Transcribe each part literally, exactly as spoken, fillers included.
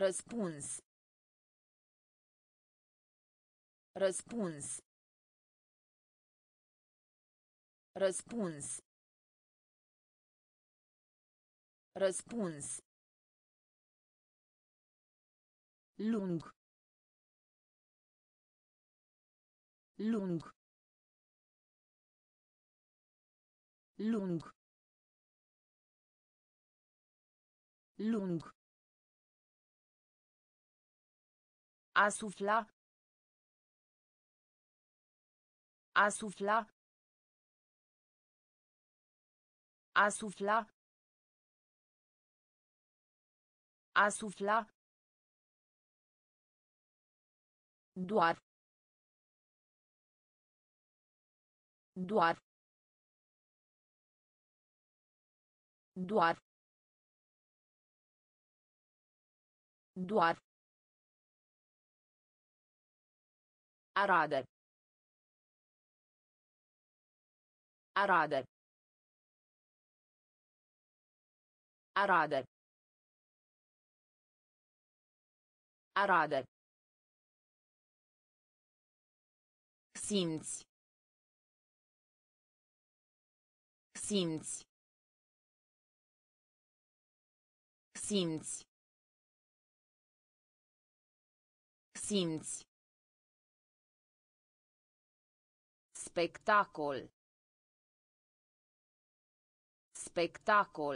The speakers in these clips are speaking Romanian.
Răspuns. Răspuns. Răspuns. Răspuns. Lung. Lung. Lung. Lung. A sufla. A sufla. A sufla. A sufla. Doar. Doar. Doar. Doar. Arade. Arade. Arade. Arade. Simți. Simți. Simți. Simți. Spectacol. Spectacol.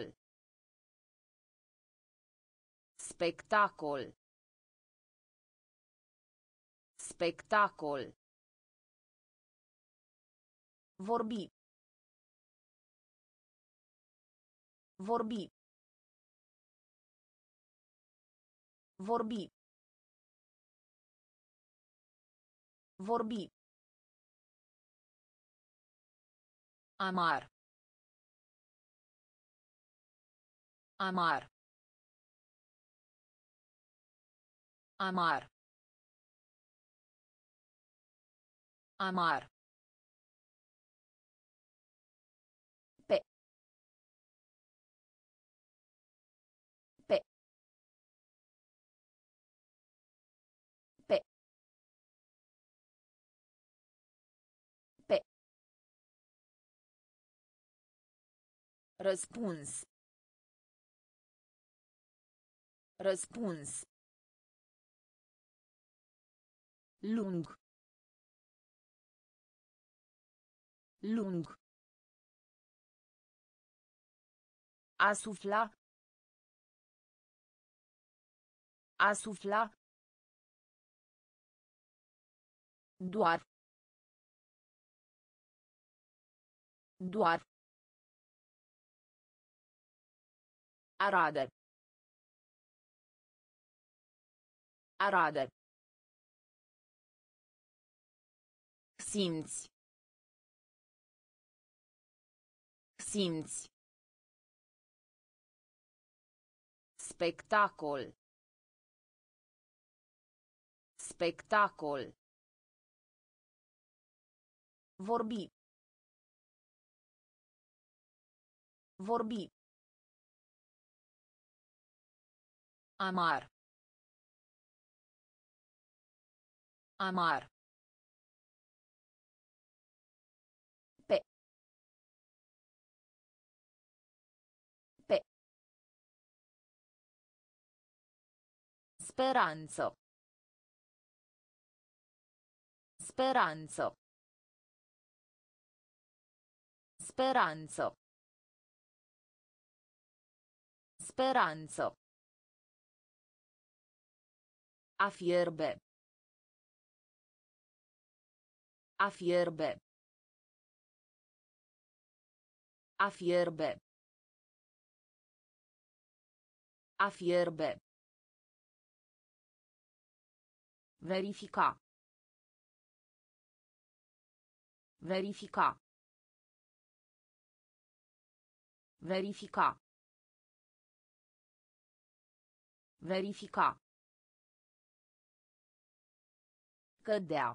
Spectacol. Spectacol. Vorbi. Vorbi. Vorbi. Vorbi. Amar. Amar. Amar. Amar. Pe. Pe. Pe. Pe. Răspuns. Răspuns. Lung. Lung. A sufla. A sufla. Doar. Doar. Arade. Arade. Simți. Simți. Spectacol. Spectacol. Vorbi. Vorbi. Amar. Amar. Pe. Pe. Speranță. Speranță. Speranță. Speranță. A fierbe. A fierbe. A fierbe. A fierbe. Verifica. Verifica. Verifica. Verifica. Cădea.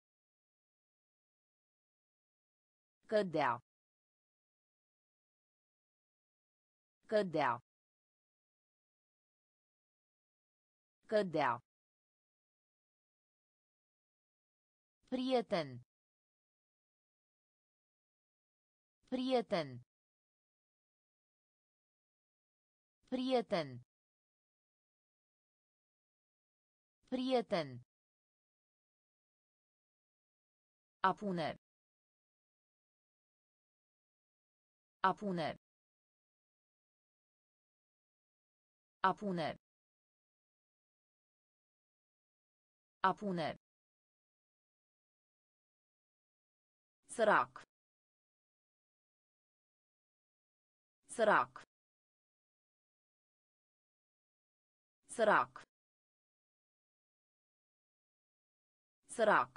Cădea. Cădea. Cădea. Prieten. Prieten. Prieten. Prieten. A pune. A pune. A pune. A pune. Sărac. Sărac. Sărac. Sărac.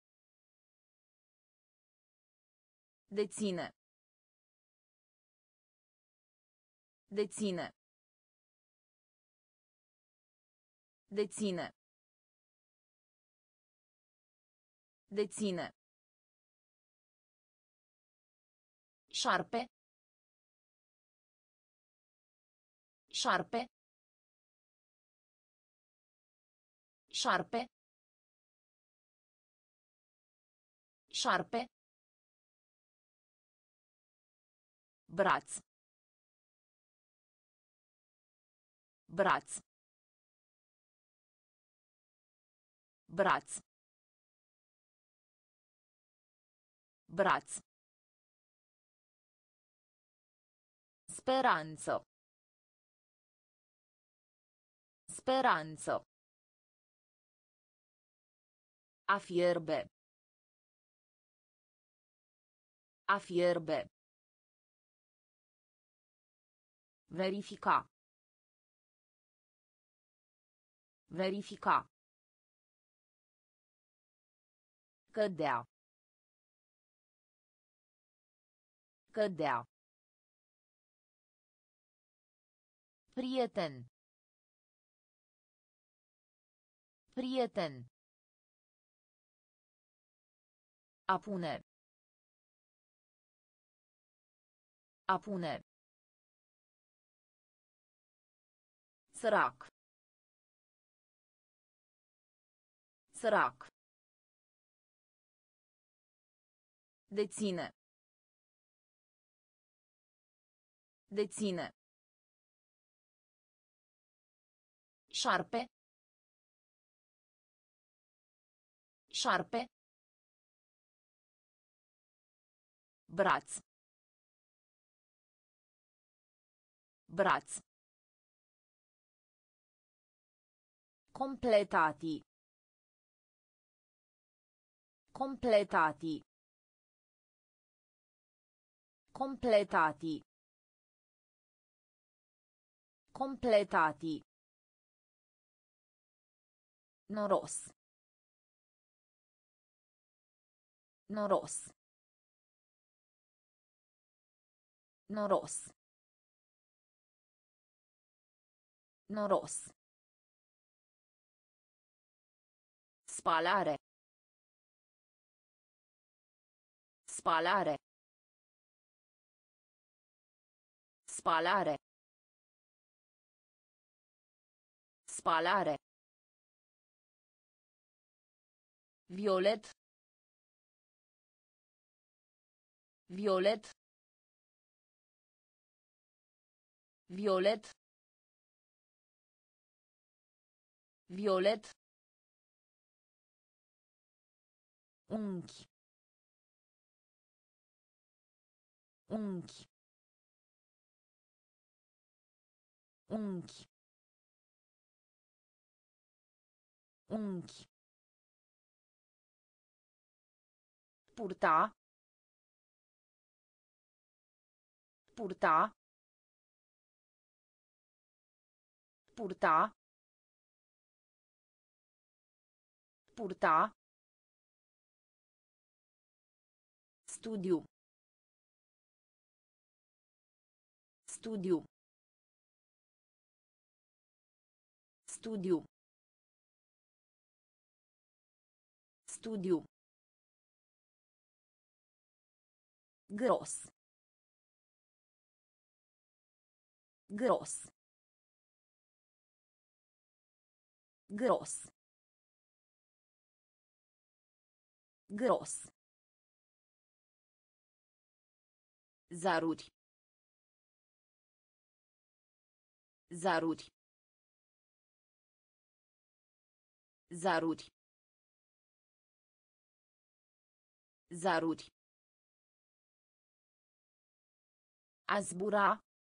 Deține. Deține. Deține. Deține. Șarpe. Șarpe. Șarpe. Șarpe. Braț. Braț. Braț. Braț. Speranță. Speranță. A fierbe. A fierbe. Verifica. Verifica. Cădea. Cădea. Prieten. Prieten. A pune. A pune. Sărac. Sărac. Deține. Deține. Șarpe. Șarpe. Braț. Braț. Completati. Completati. Completati. Completati. Noros. Noros. Noros. Noros. Spalare. Spalare. Spalare. Spalare. Violet. Violet. Violet. Violet. Unchi. Unchi. Unchi. Unchi. Purta. Purta. Purta. Purta. Studiu. Studiu. Studiu. Studiu. Gros. Gros. Gros. Gros. Zaruri. Zaruri. Zaruri. Zaruri. A zbura.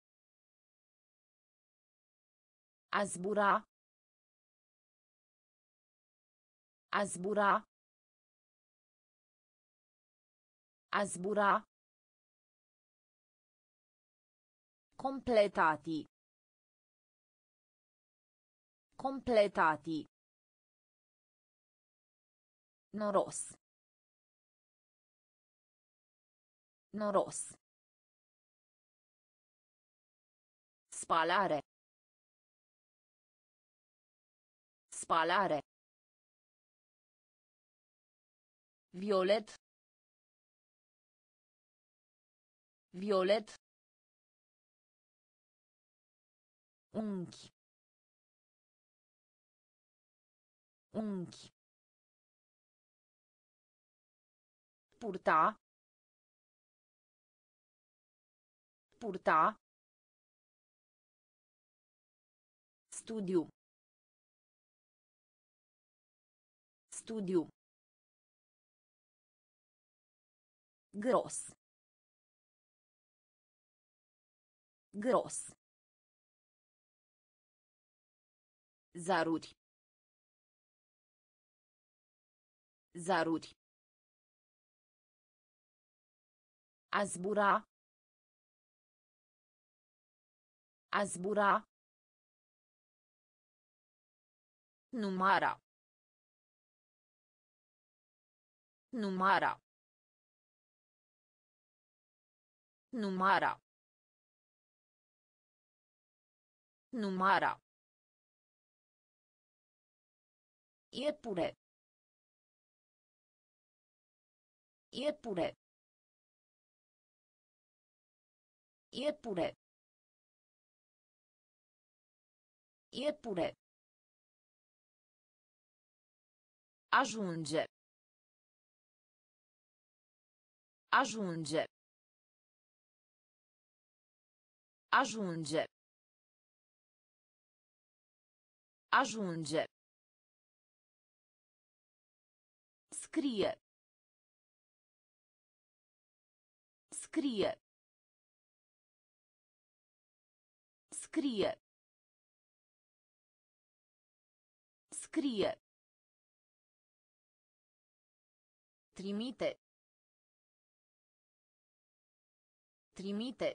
A zbura. A zbura. A zbura. Completati. Completati. Noros. Noros. Spalare. Spalare. Violet. Violet. Unchi. Unchi. Purta. Purta. Studiu. Studiu. Gros. Gros. Zaruri. Zaruri. A zbura. A zbura. Numara. Numara. Numara. Numara. Iepure. Iepure. Iepure. Iepure. Ajunge. Ajunge. Ajunge. Ajunge. Scrie. Scrie. Scrie. Scrie. Trimite. Trimite.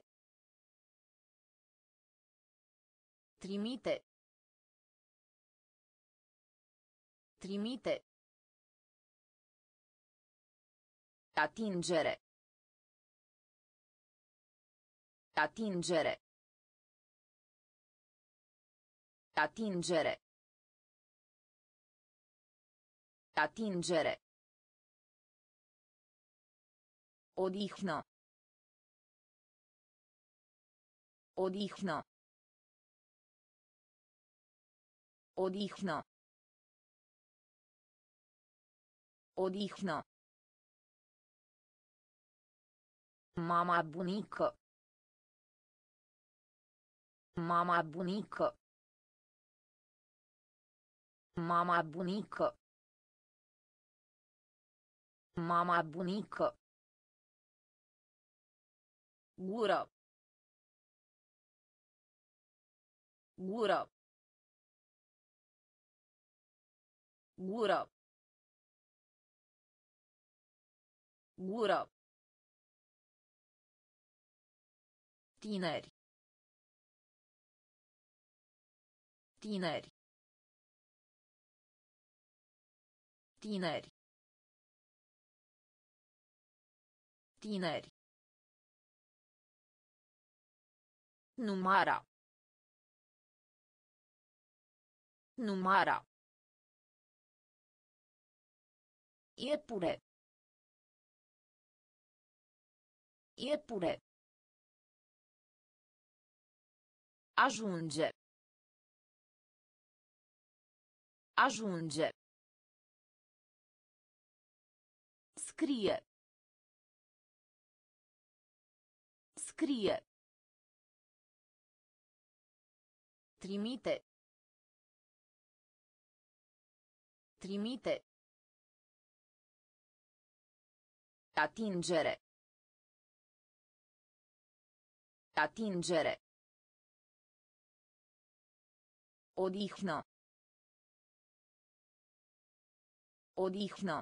Trimite. Trimite. Attingere. Attingere. Attingere. Attingere. Odihnă. Odihnă. Odihnă. Odihnă. Mama bunică. Mama bunică. Mama bunică. Mama bunică. Gură. Gură. Gură. Gură. Tineri. Tineri. Tineri. Tineri. Numara. Numara. Iepure. Iepure. Ajunge. Ajunge. Scrie. Scrie. Trimite. Trimite. Atingere. Atingere. Odihnă. Odihnă.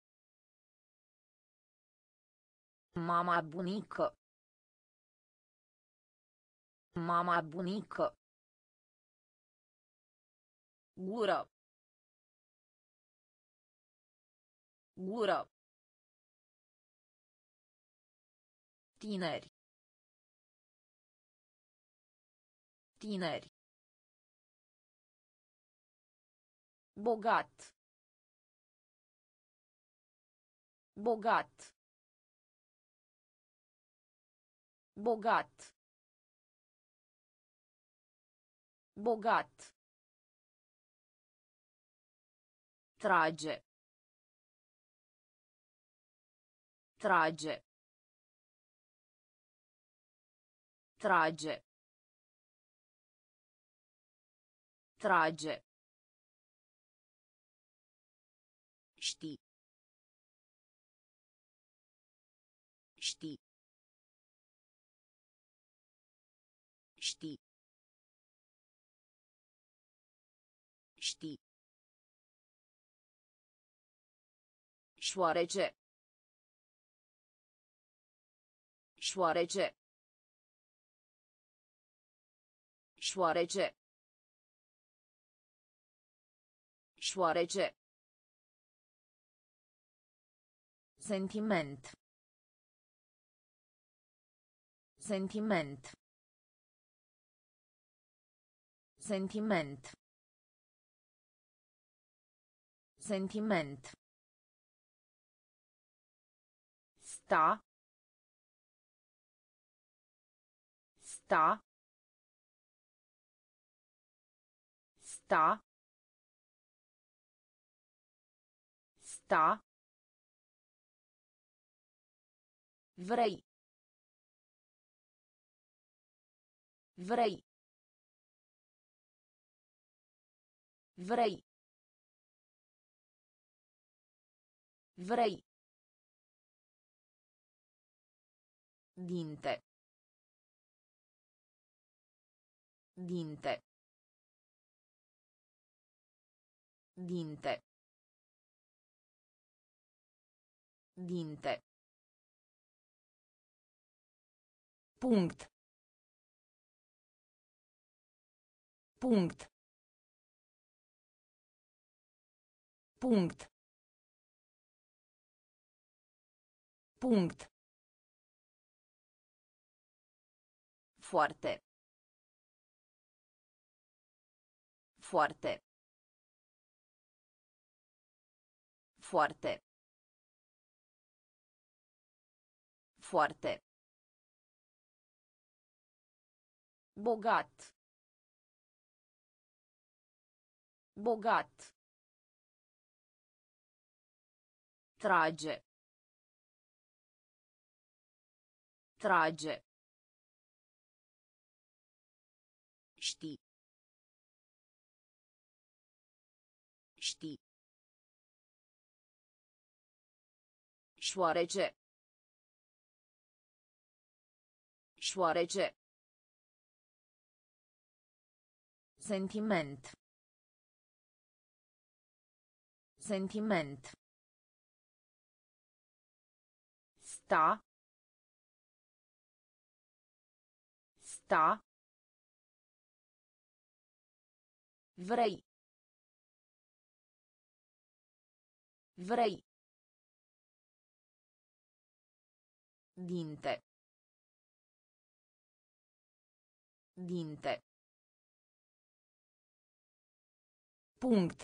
Mama bunică. Mama bunică. Gură. Gură. Tineri. Tineri. Bogat. Bogat. Bogat. Bogat. Trage. Trage. Trage. Trage. Știi. Știi. Știi. Știi. Șoarece. Șoarece. Șoarece. Șoarece. Sentiment. Sentiment. Sentiment. Sentiment. Sta. Sta. Sta. Sta. Vrei. Vrei. Vrei. Vrei. Dinte. Dinte. Dinte. Dinte. Punct. Punct. Punct. Punct. Foarte. Foarte. Foarte. Foarte. Bogat. Bogat. Trage. Trage. Știi. Știi. Șoarece. Șoarece. Sentiment. Sentiment. Sta. Sta. Vrei. Vrei. Dinte. Dinte. Punct.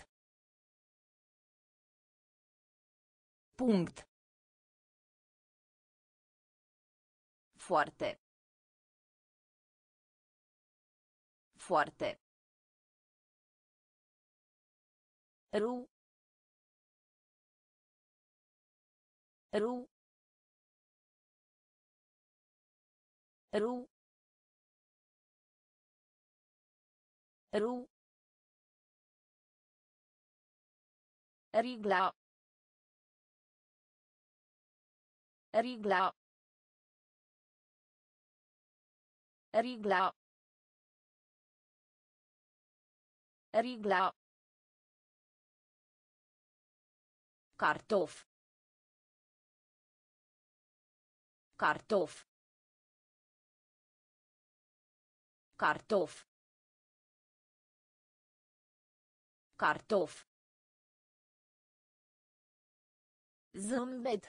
Punct. Foarte. Foarte. Ru. Ru. Ru. Ru. Rigla. Rigla. Rigla. Rigla. Cartof. Cartof. Cartof. Cartof. Zâmbet.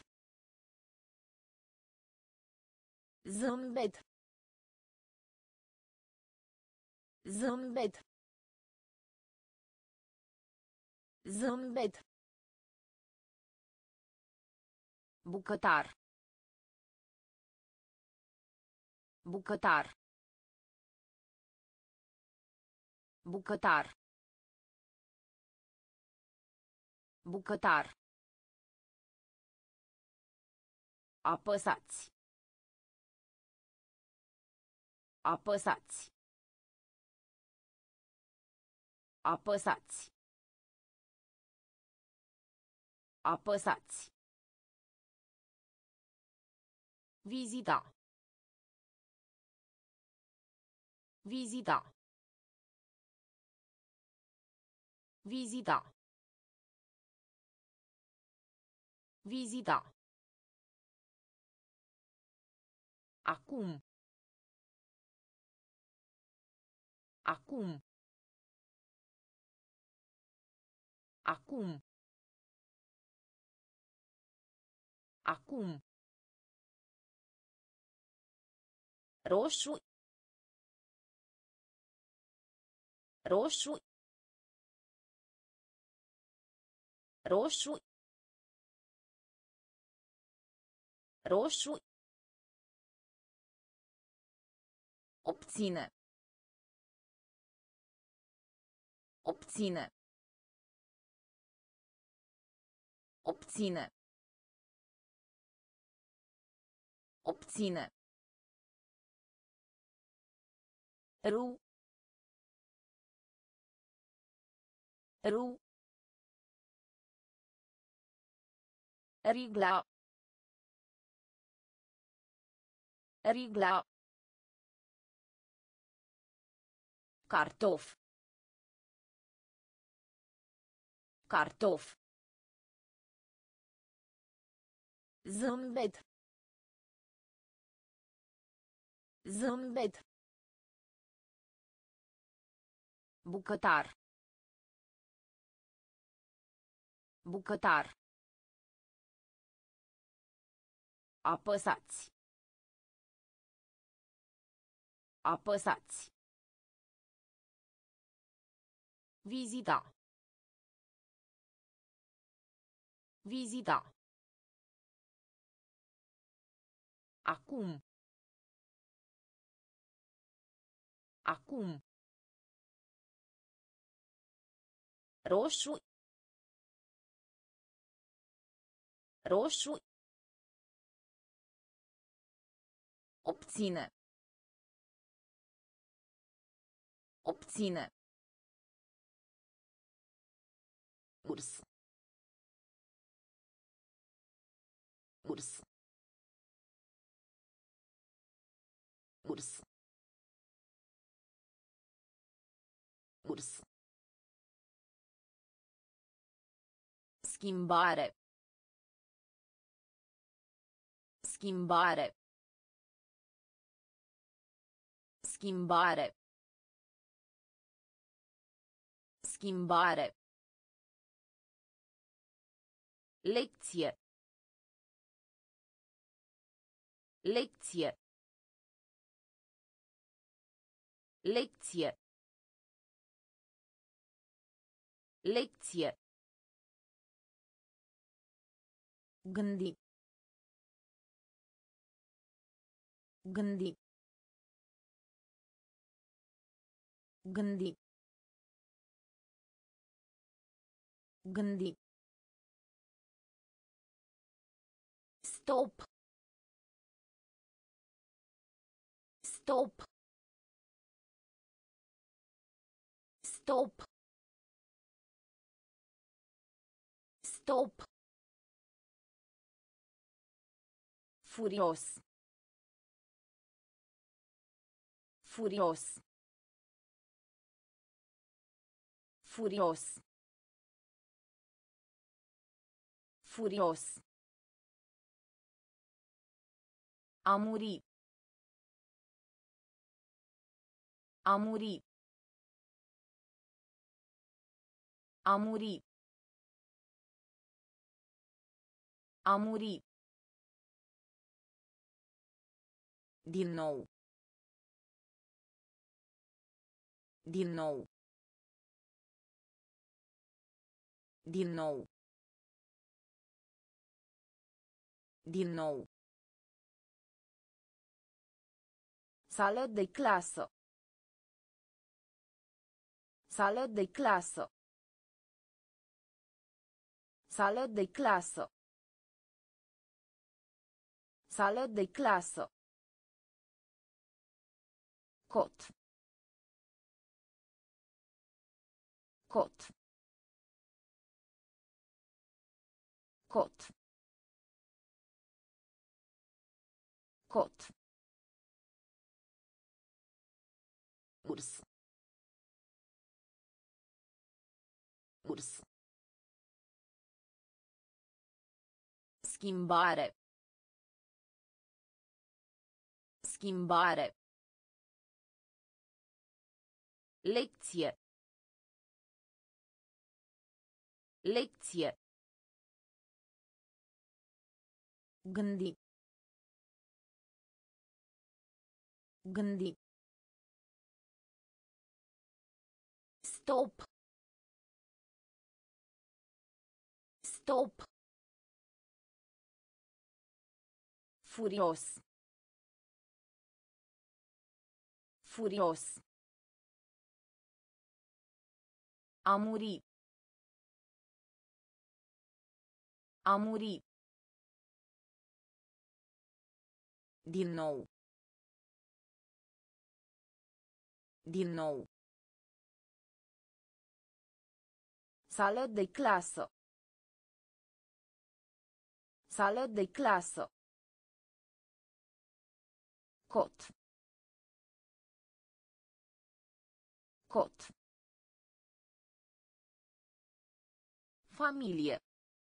Zâmbet. Zâmbet. Zâmbet. Bucătar. Bucătar. Bucătar. Bucătar. Apăsați. Apăsați. Apăsați. Apăsați. Vizita. Vizita. Vizita. Vizita. Acum. Acum. Acum. Acum. Roșu. Roșu. Roșu. Roșu. Obține. Obține. Obține. Obține. Ru. Ru. Rigla. Rigla. Cartof. Cartof. Zâmbet. Zâmbet. Bucătar. Bucătar. Apăsați. Apăsați. Vizita. Vizita. Acum. Acum. Roșu. Roșu. Obține. Obține. Urs. Urs. Urs. Urs. Schimbare. Schimbare. Schimbare. Schimbare. Lecție. Lecție. Lecție. Lecție. Gândi. Gândi. Gândi. Gândi. Stop. Stop. Stop. Stop. Furios. Furios. Furios. Furios. A muri. A muri. A muri. A muri. Din nou. Din nou. Din nou. Din nou. Sală de clasă. Sală de clasă. Sală de clasă. Sală de clasă. Cot. Cot. Cot. Cot. Urs. Urs. Schimbare. Schimbare. Lecție. Lecție. Gândi. Gândi. Stop. Stop. Furios. Furios. A muri. A muri. Din nou. Din nou. Sală de clasă. Sală de clasă. Cot. Cot. Familie.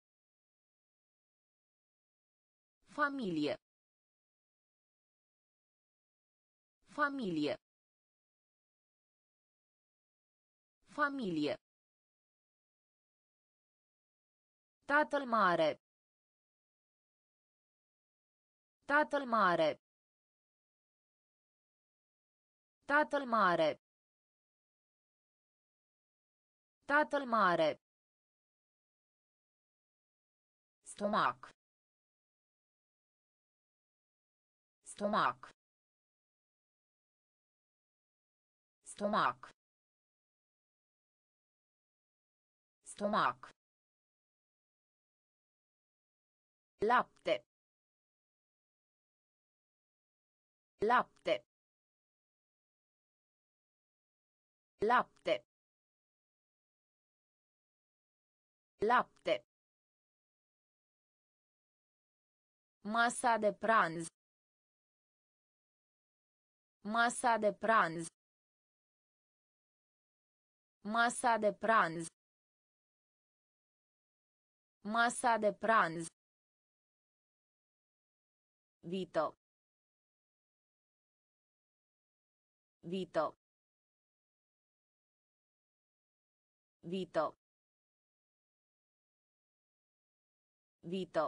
Familie. Familie. Familie. Tatăl mare. Tatăl mare. Tatăl mare. Tatăl mare. Stomac. Stomac. Stomac. Stomac. Lapte. Lapte. Lapte. Lapte. Masa de pranz. Masa de pranz. Masa de pranz. Masa de pranz. Vito. Vito. Vito. Vito.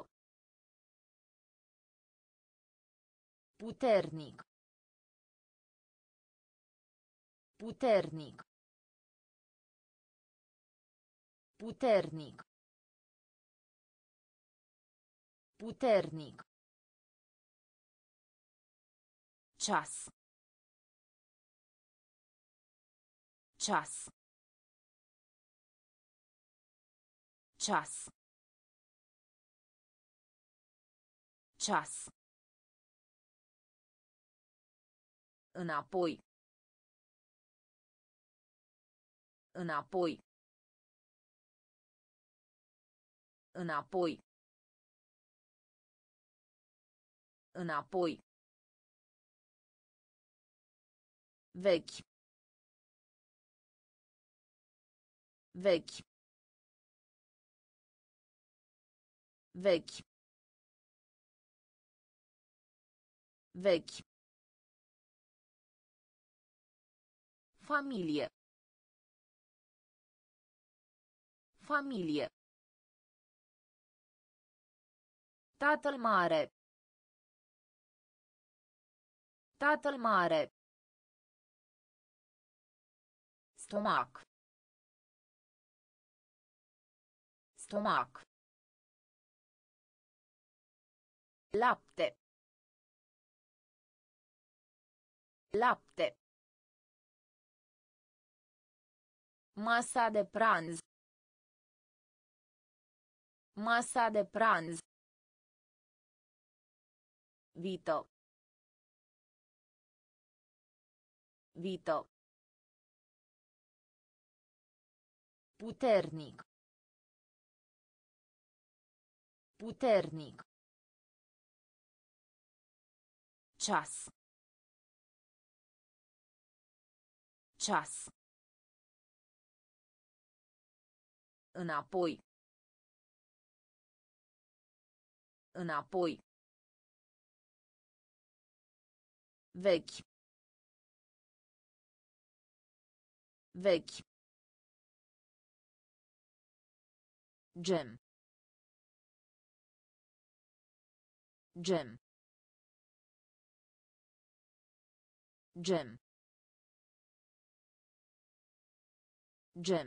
Puternic. Puternic. Puternic. Puternic. Ceas. Ceas. Ceas. Ceas. Înapoi. Înapoi. Înapoi. Înapoi. Vechi. Vechi. Vechi. Vechi. Familie. Familie. Tatăl mare. Tatăl mare. Stomac. Stomac. Lapte. Lapte. Masa de pranz. Masa de pranz. Vito. Vito. Puternic. Puternic. Ceas. Ceas. Înapoi. Înapoi. Vechi. Vechi. Gem. Gem. Gem. Gem.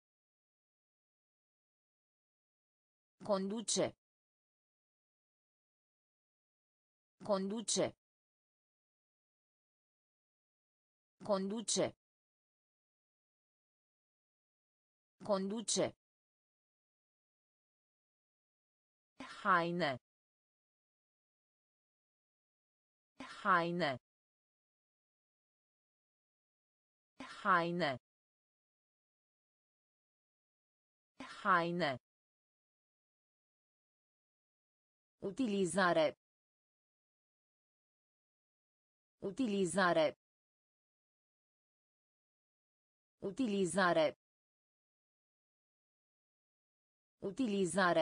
Conduce. Conduce. Conduce. Conduce. Haine. Haine. Haine. Haine. Utilizare. Utilizare. Utilizare. Utilizare.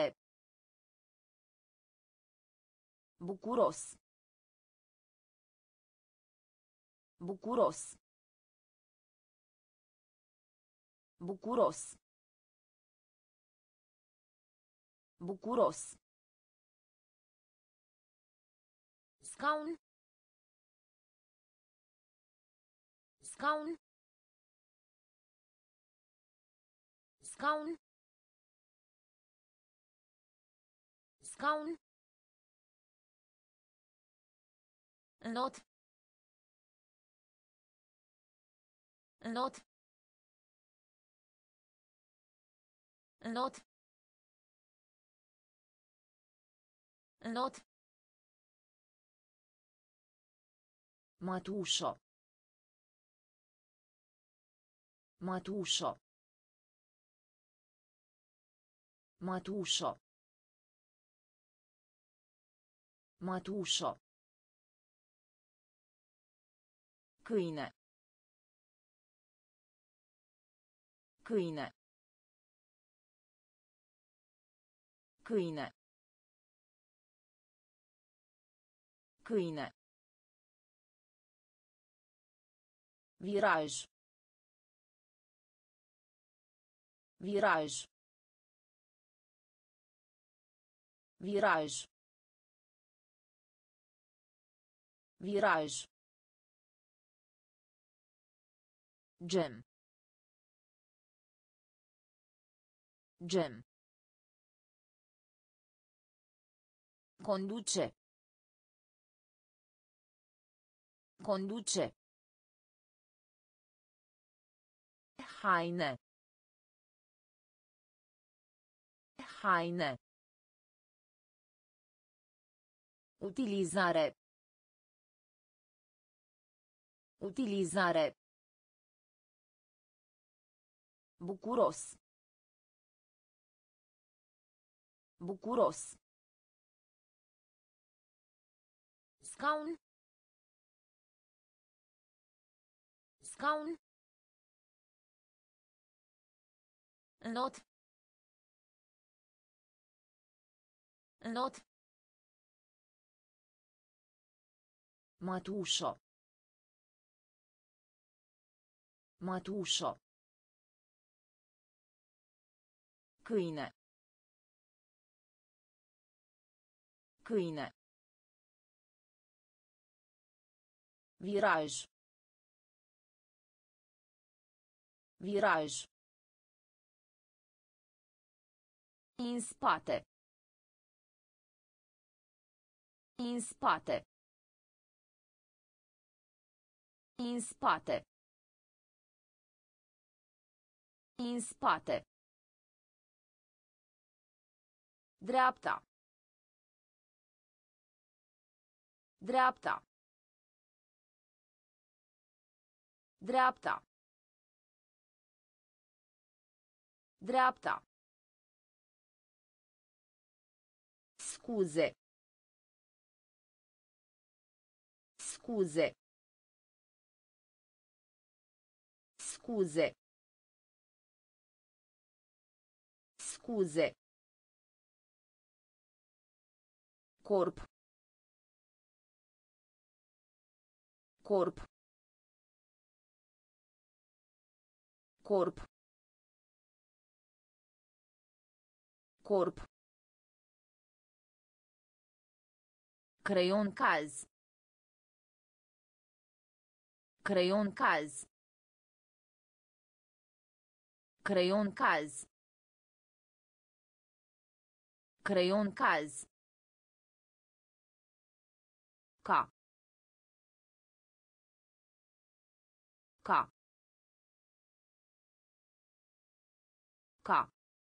Bucuros. Bucuros. Bucuros. Bucuros. Scaun. Scaun. Scaun. Scaun. Not. Not. Not. Not. Matușo. Matușo. Matușo. Matușo. Câine. Câine. Câine. Câine. Viraj. Viraj. Viraj. Viraj. Gem. Gem. Conduce. Conduce. Haine. Haine. Utilizare. Utilizare. Bucuros. Bucuros. Scaun. Scaun. Not. Not. Mătușo. Mătușo. Câine. Câine. Viraj. Viraj. În spate. În spate. În spate. În spate. Dreapta. Dreapta. Dreapta. Dreapta. Scuze. Scuze. Scuze. Scuze. Corp. Corp. Corp. Corp. Creion caz. Creion caz. Creion caz. Creion caz. Ca. Ca. Ca.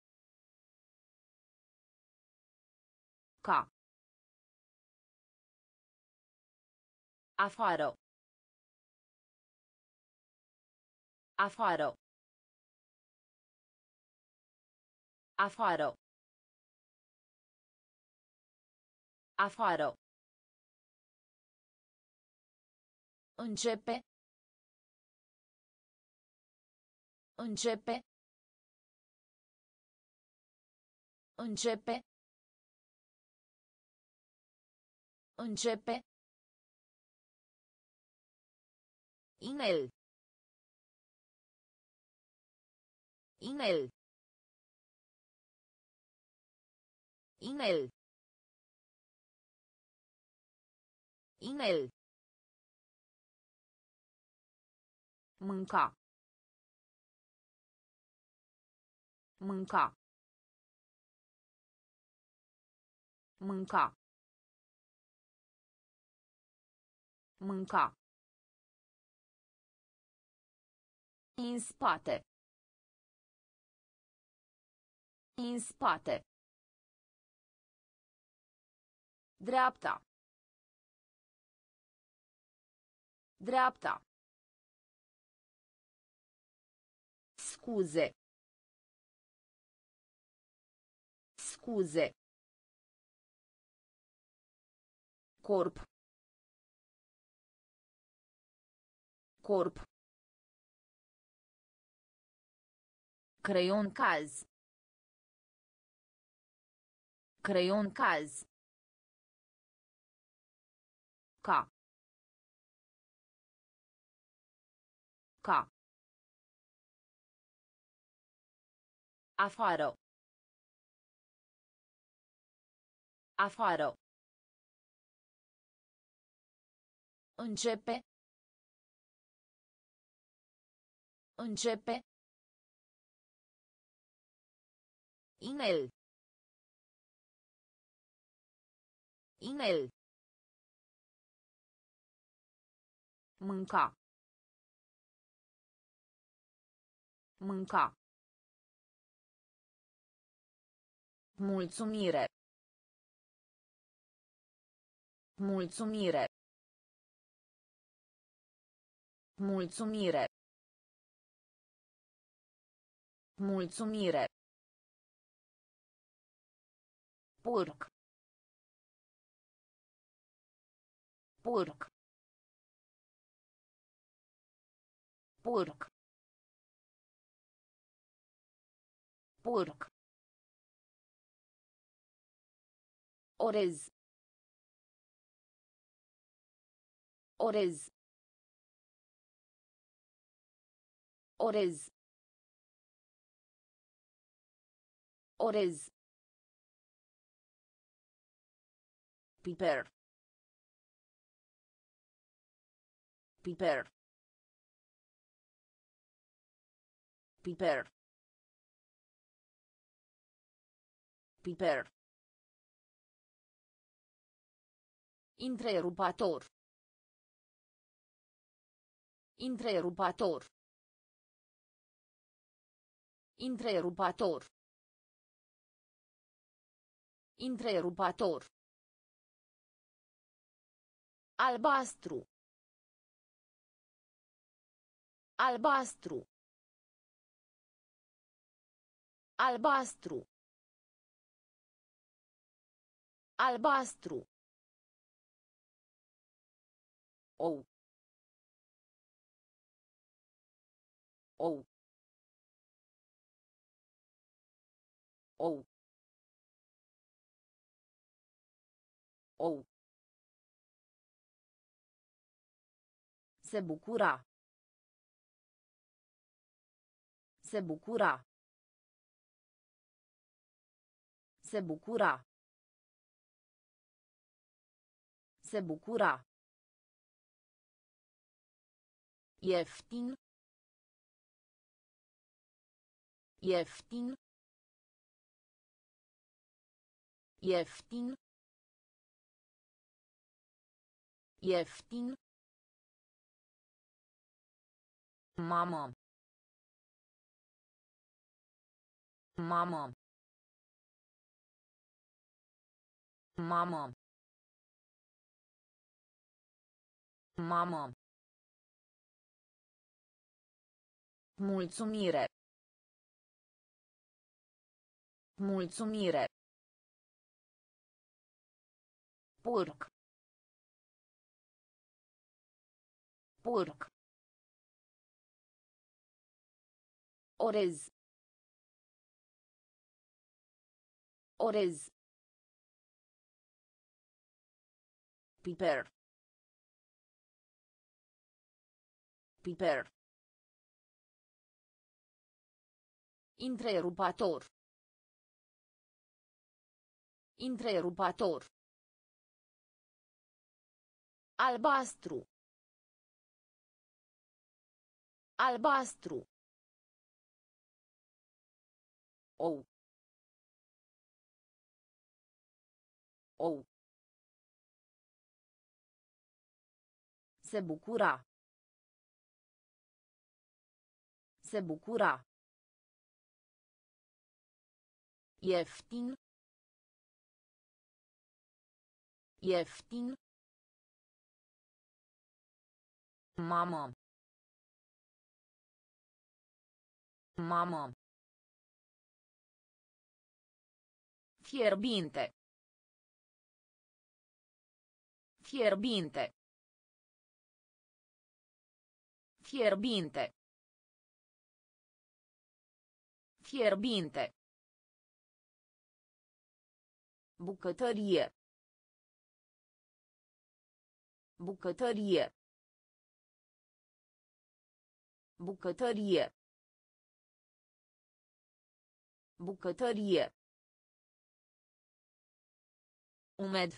Ca. Afară. Afară. Afară. Afară. Începe. Începe. Începe. Începe. Inel. Inel. Inel. Inel. Mânca. Mânca. Mânca. Mânca. În spate. În spate. Dreapta. Dreapta. Scuze. Scuze. Corp. Corp. Creion caz. Creion caz. Ca. Ca. Afară. Afară. Începe. Începe. Inel. Inel. Mânca. Mânca. Mulțumire. Mulțumire. Mulțumire. Mulțumire. Porc. Porc. Porc. Porc. Orez. Orez. Orez. Orez. Piper. Piper. Piper. Piper. Întrerupator. Întrerupator. Întrerupator. Întrerupator. Albastru. Albastru. Albastru. Albastru. Ou. Ou. Ou. Ou. Se bucura. Se bucura. Se bucura. Se bucura. Ieftin. Ieftin. Ieftin. Ieftin. Mamă. Mamă. Mamă. Mamă. Mulțumire. Mulțumire. Porc. Porc. Orez. Orez. Piper. Piper. Întrerupator. Întrerupator. Albastru. Albastru. Ou. Ou. Se bucura. Se bucura. Ieftin. Ieftin. Mamă. Mamă. Fierbinte. Fierbinte. Fierbinte. Fierbinte. Bucătărie. Bucătărie. Bucătărie. Bucătărie. Umed.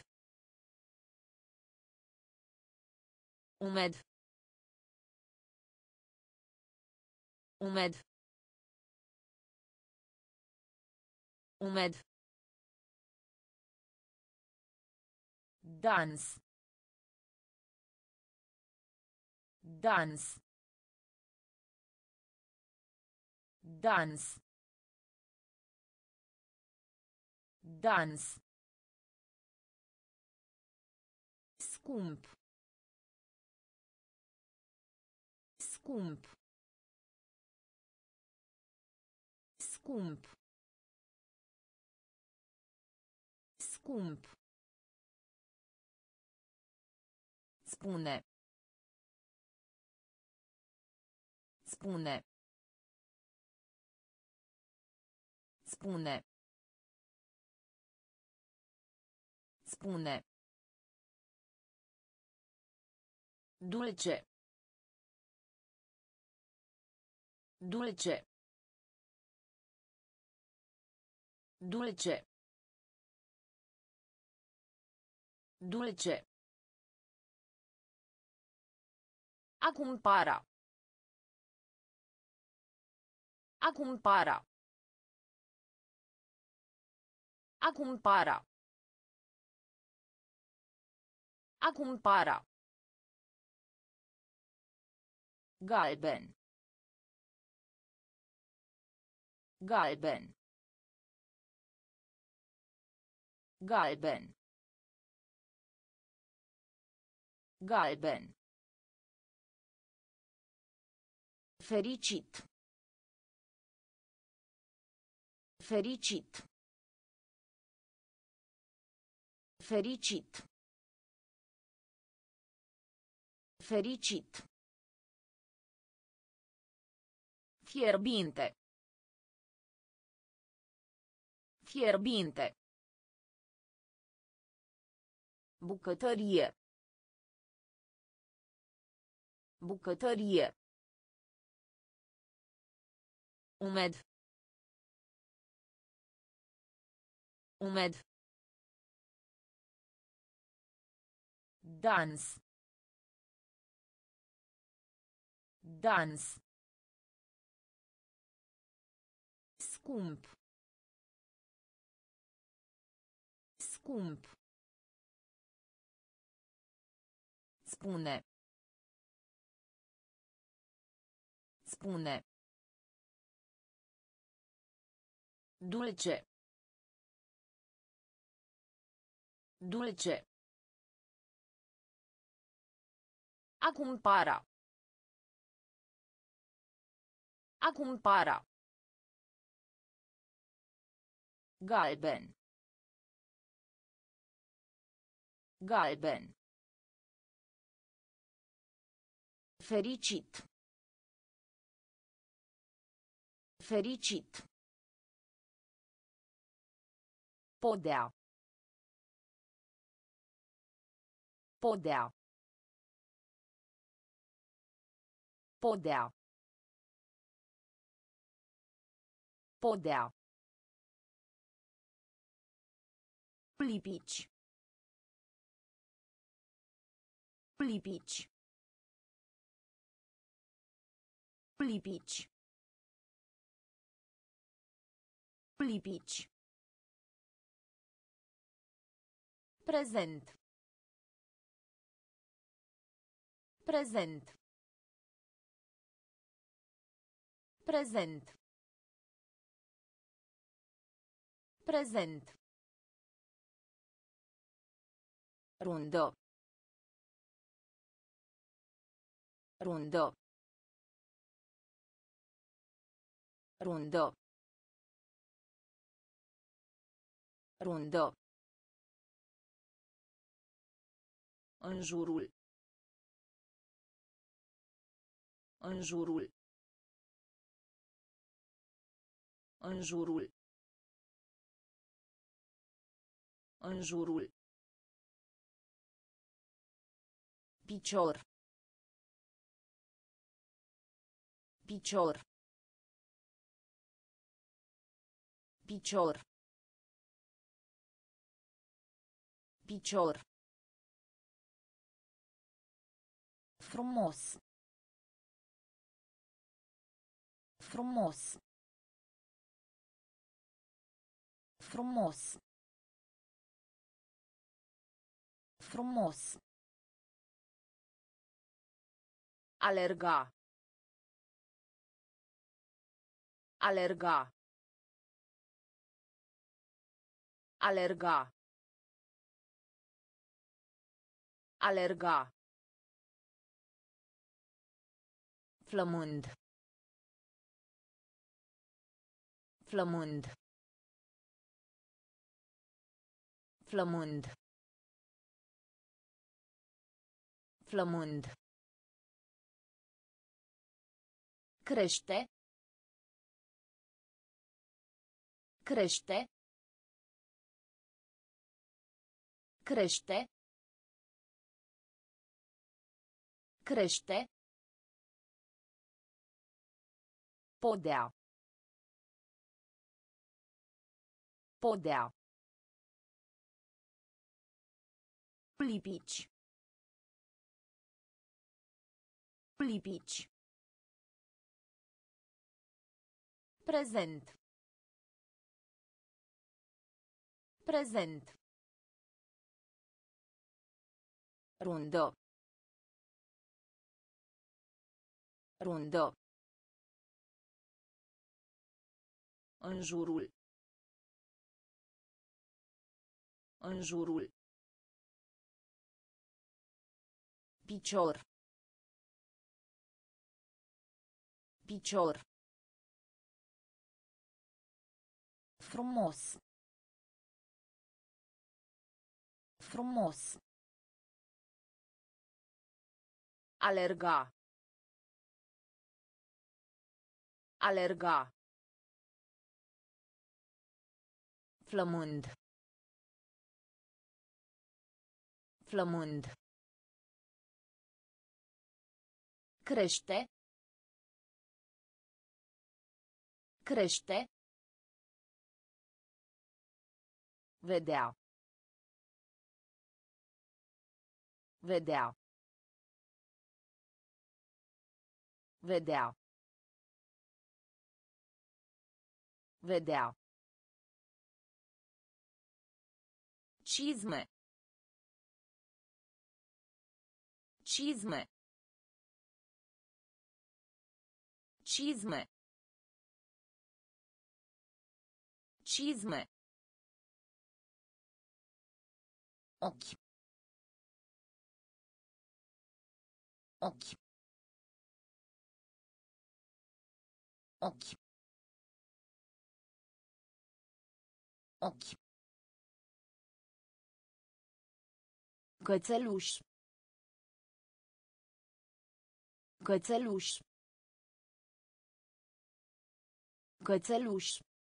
Umed. Umed. Umed. Dans. Dans. Dans. Dans. Scump. Scump. Scump. Scump. Spune. Spune. Spune. Spune. Dulce. Dulce. Dulce. Dulce. A cumpara. A cumpara. A cumpara. A cumpara. Galben. Galben. Galben. Galben. Fericit. Fericit. Fericit. Fericit. Fierbinte. Fierbinte. Bucătărie. Bucătărie. Umed. Umed. Dans. Dans. Scump. Scump. Spune. Spune. Dulce. Dulce. A cumpara. A cumpara. Galben. Galben. Fericit. Fericit. Podea. Podea. Podea. Podea. Lipici. Lipici. Lipici. Lipici. Prezent. Prezent. Prezent. Prezent. Rundo. Rundo. Rundo. Rundo. În jurul. În jurul. În jurul. În jurul. Picior. Picior. Picior. Picior. Frumos. Frumos. Frumos. Frumos. Alerga. Alerga. Alerga. Alerga. Flămând. Flămând. Flămând. Flămând. Crește. Crește. Crește. Crește. Podea. Podea. Lipici. Lipici. Prezent. Prezent. Rundă. Rundă. În jurul. În jurul. Picior. Picior. Frumos. Frumos. Alerga. Alerga. Flămând. Flămând. Crește. Crește. Vedea. Vedea. Vedea. Vedea. Cizme. Cizme. Cizme. Cizme. Ochi. Ochi. Ochi. Ochi. Cățeluș. Cățeluș. Cățeluș.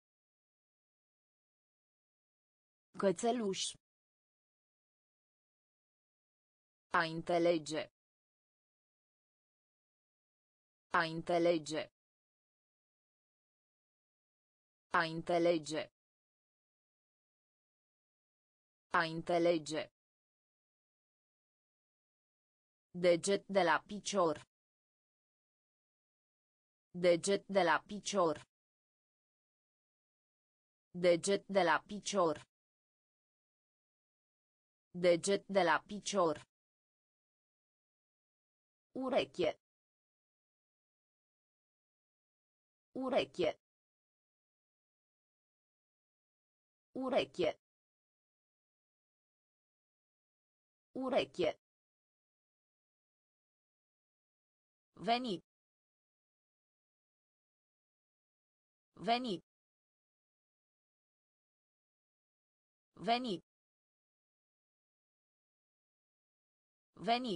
Cățeluș. A înțelege. A înțelege. A înțelege. A înțelege. Deget de la picior. Deget de la picior. Deget de la picior. Deget de la picior. Ureche. Ureche. Ureche. Ureche. Veni. Veni. Veni. Veni.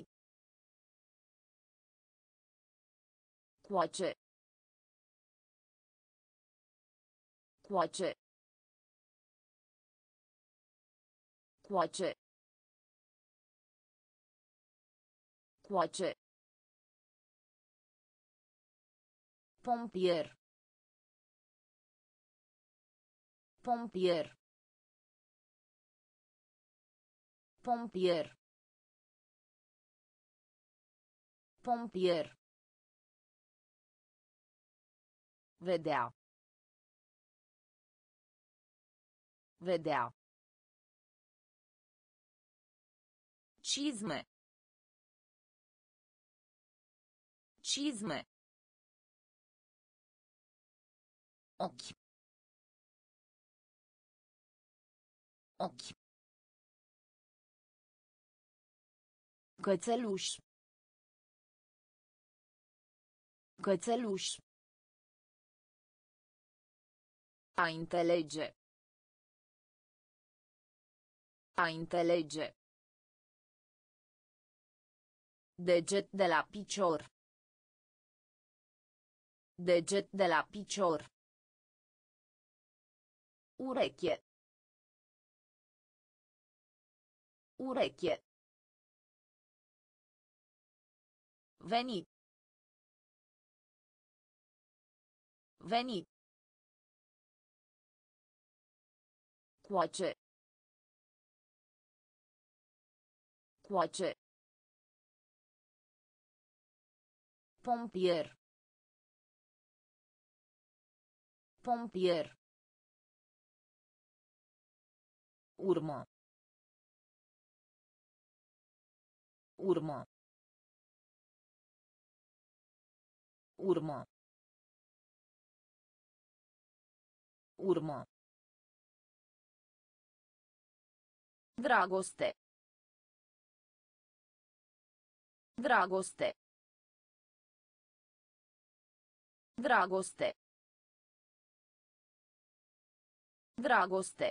Coace. Coace. Coace. Coace. Pompier. Pompier. Pompier. Pompier. Vedea. Vedea. Cizme. Cizme. Ochi. Ochi. Cățeluș. Cățeluș. A înțelege. A înțelege. Deget de la picior. Deget de la picior. Ureche. Ureche. Veni. Veni. Coace. Coace. Pompier. Pompier. Urmă. Urmă. Urmă. Urmă. Dragoste. Dragoste. Dragoste. Dragoste.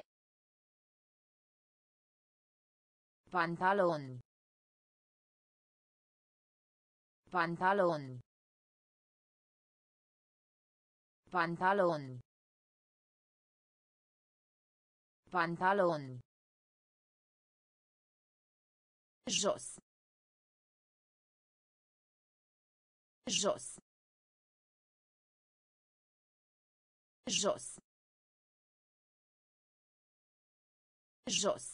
Pantaloni. Pantaloni. Pantaloni. Pantaloni. Jos. Jos. Jos. Jos.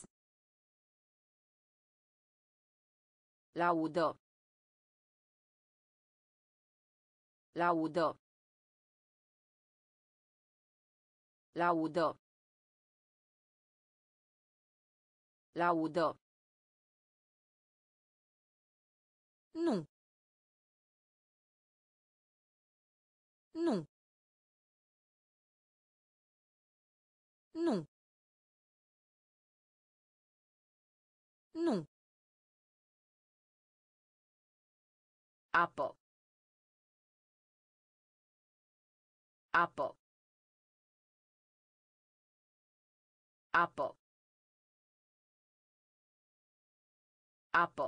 Laudă. Laudă. Laudă. Laudă. Nu. Nu. Nu. Nu. Apă. Apă. Apă. Apă.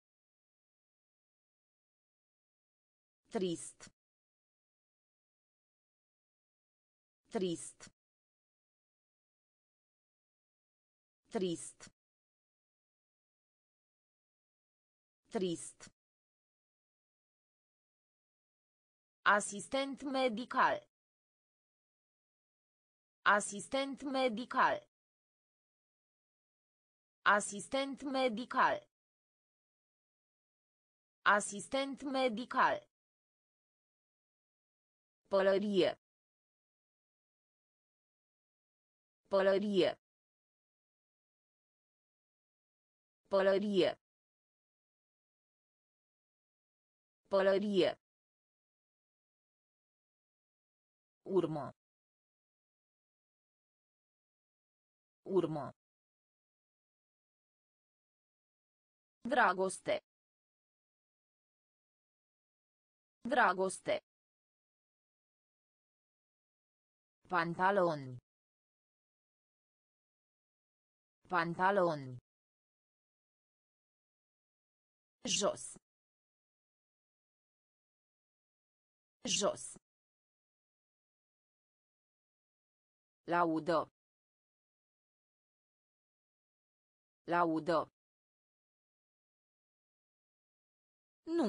Trist. Trist. Trist. Trist. Asistent medical. Asistent medical. Asistent medical. Asistent medical. Pălărie. Pălărie. Pălărie. Pălărie. Urmă. Urmă. Dragoste. Dragoste. Pantaloni. Pantaloni. Jos. Jos. Laudă. Laudă. Nu.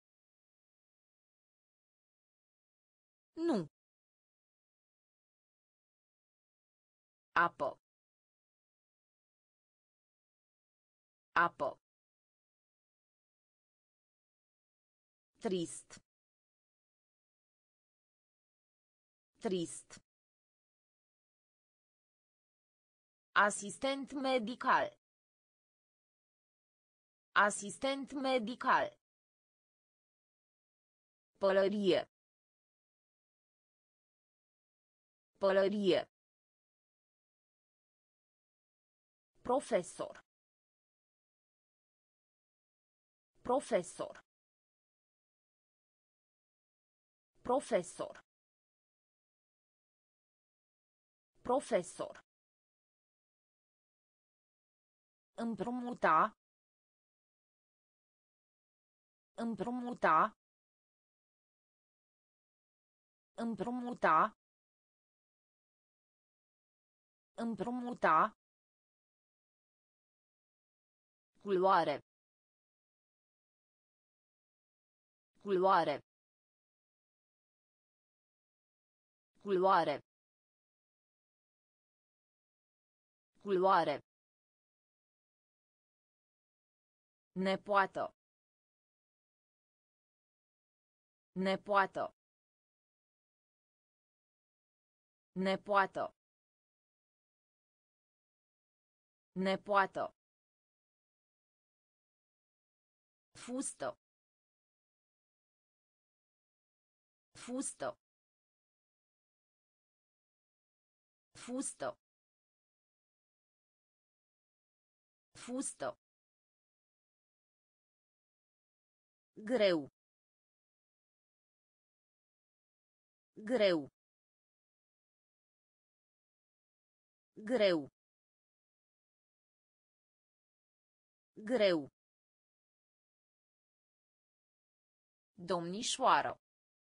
Nu. Apă. Apă. Trist. Trist. Asistent medical. Asistent medical. Pălărie. Pălărie. Profesor. Profesor. Profesor. Profesor. Împrumuta. Împrumuta. Împrumuta. Împrumuta. Culoare. Culoare. Culoare. Culoare. Nepoată. Nepoată. Nepoată. Nepoată. Fustă. Fustă. Fustă. Fustă. Greu. Greu. Greu. Greu. Domnișoară.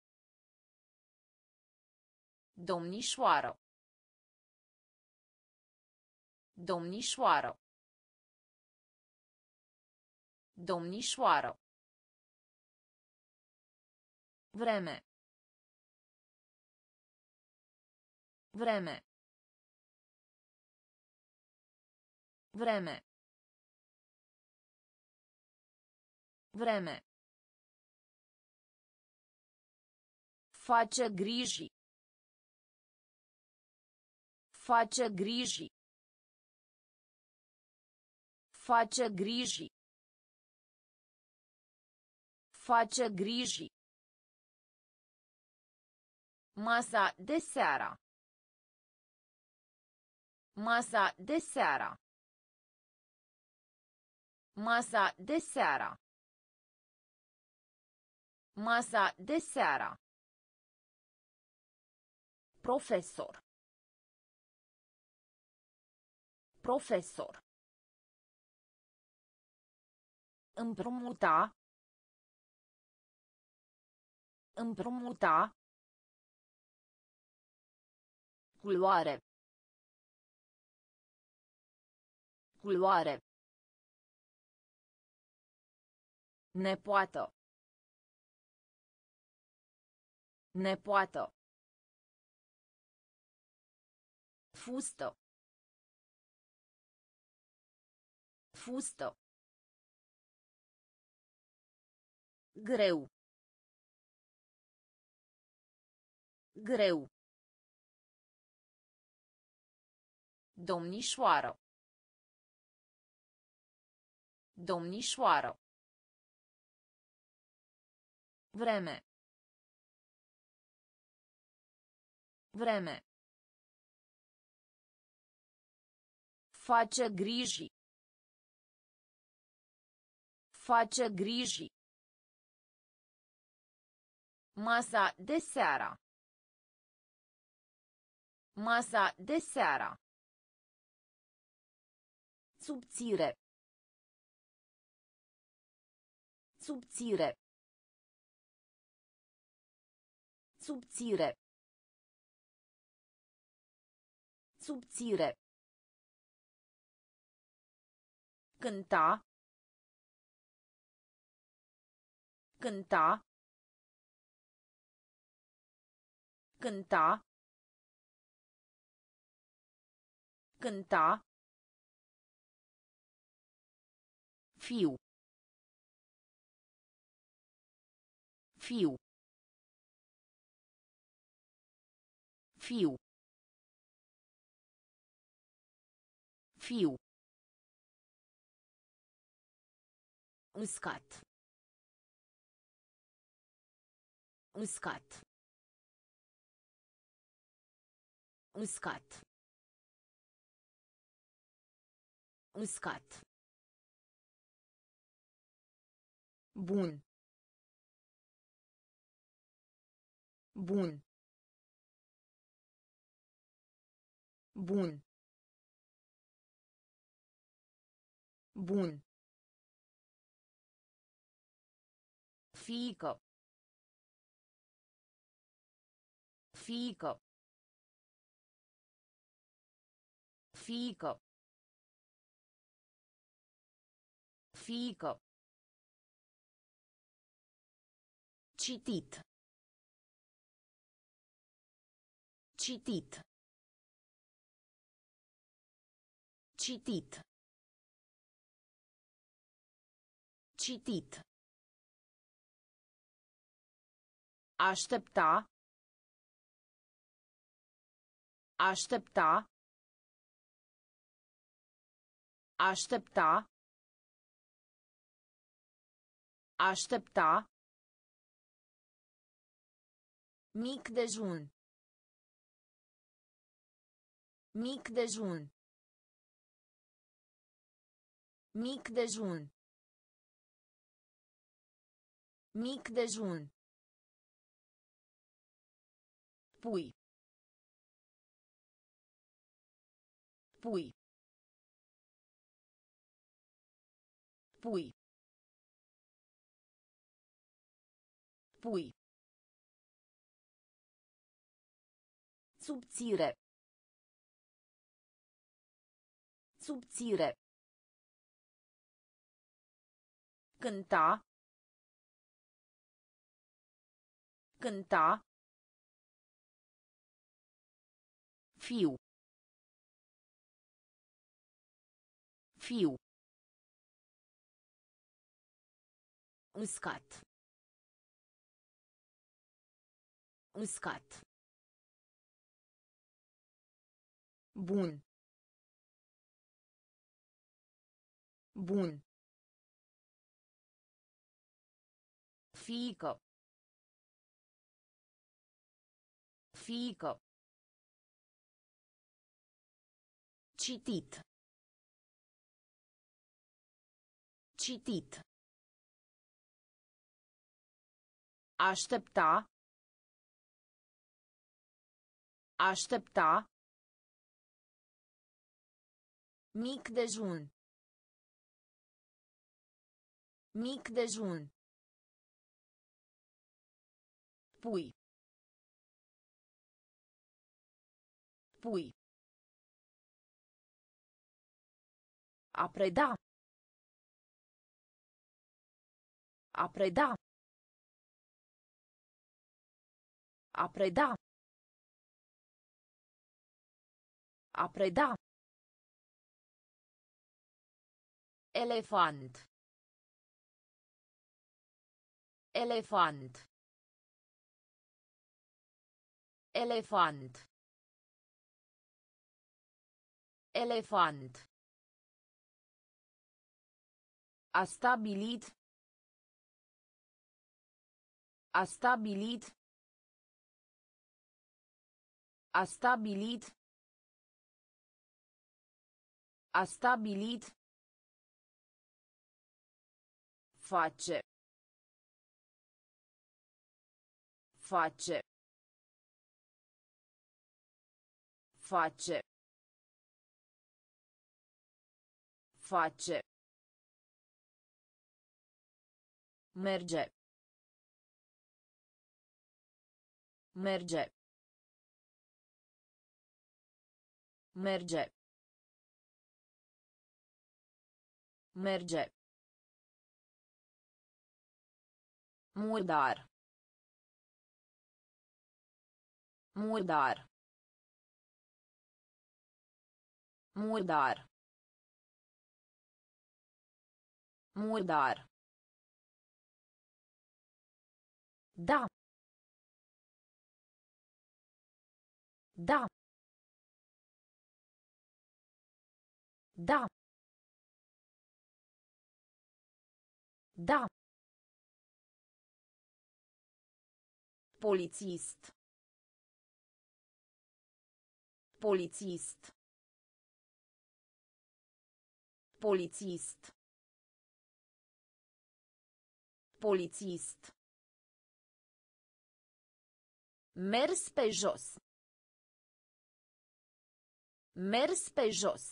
Domnișoară. Domnișoară. Domnișoară. Vreme. Vreme. Vreme. Vreme. Face griji. Face griji. Face griji. Face griji. Masa de seara. Masa de seara. Masa de seara. Masa de seara. Profesor. Profesor. Împrumuta. Împrumuta. Culoare. Culoare. Nepoată. Nepoată. Fustă. Fustă. Greu. Greu. Domnișoară. Domnișoară. Vreme. Vreme. Face griji. Face griji. Masa de seara. Masa de seara. Subțire. Subțire. Subțire. Subțire. Cânta. Cânta. Cânta. Cânta. Fiu. Fiu. Fiu. Fiu. Uscat. Uscat. Uscat. Uscat. Bun. Bun. Bun. Bun. Fiică. Fiică. Fiică. Fiică. Citit. Citit. Citit. Citit. Aștepta. Aștepta. Aștepta. Aștepta. Mic dejun. Mic dejun. Mic dejun. Mic dejun. Pui. Pui. Pui. Pui. Subțire. Subțire. Cânta. Cânta. Fiu. Fiu. Uscat. Uscat. Bun. Bun. Fiică. Fiică. Citit. Citit. Aștepta. Aștepta. Mic dejun. Mic dejun. Pui. Pui. A preda. A preda. A preda. A preda. Elefant. Elefant. Elefant. Elefant. A stabilit. A stabilit. A stabilit. A stabilit. Face. Face. Face. Face. Merge. Merge. Merge. Merge. Murdar. Murdar. Murdar. Murdar. Da. Da. Da. Da. Polițist. Polițist. Polițist. Polițist. Mers pe jos. Mers pe jos.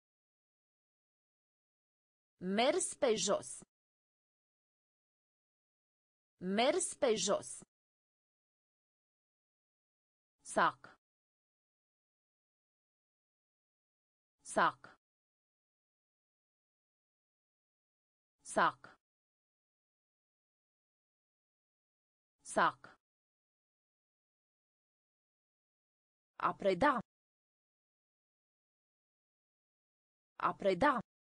Mers pe jos. Mers pe jos. Sac. Sac. Sac. Sac. A preda. A preda.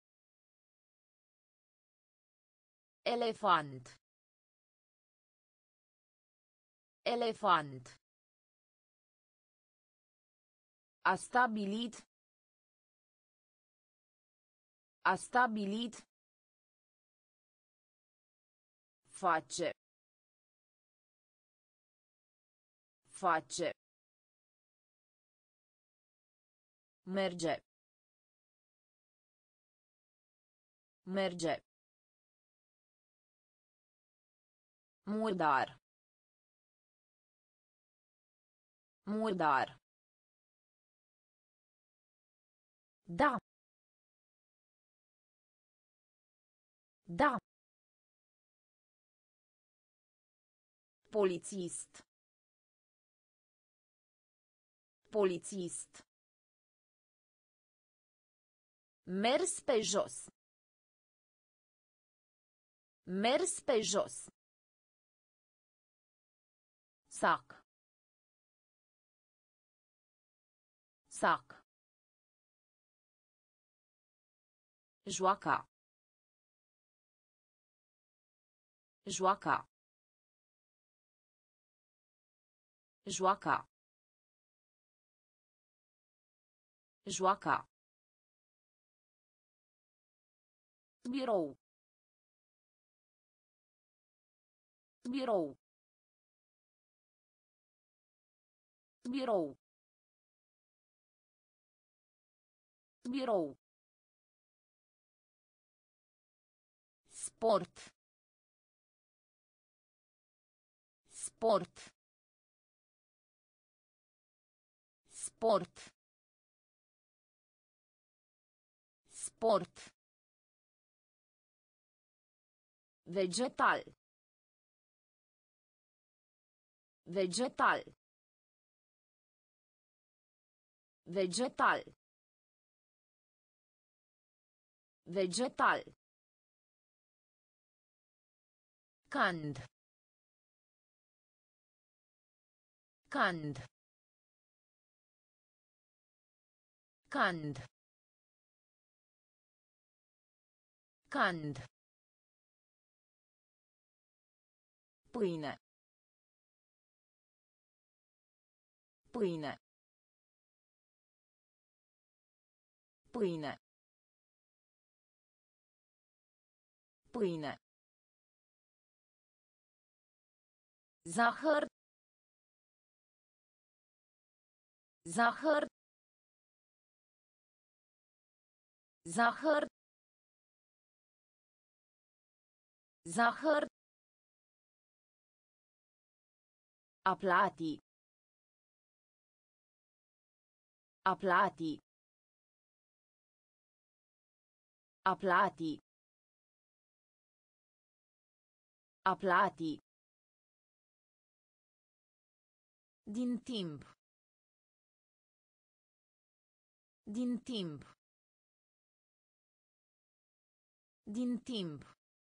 Elefant. Elefant. A stabilit. A stabilit. Face. Face. Merge. Merge. Murdar. Murdar. Da. Da. Polițist. Polițist. Mers pe jos. Mers pe jos. Sac. Sac. Joaca. Joaca. Joaca. Joaca. Birou. Birou. Birou. Birou. Sport. Sport. Sport. Sport. Vegetal. Vegetal. Vegetal. Vegetal. Cand. Cand. Cand. Cand. Pâine. Pâine. Pâine. Pâine. Zahăr. Zahăr. Zahăr. Zahăr. A plati. A plati. A plati. A plati. Din timp. Din timp. Din timp.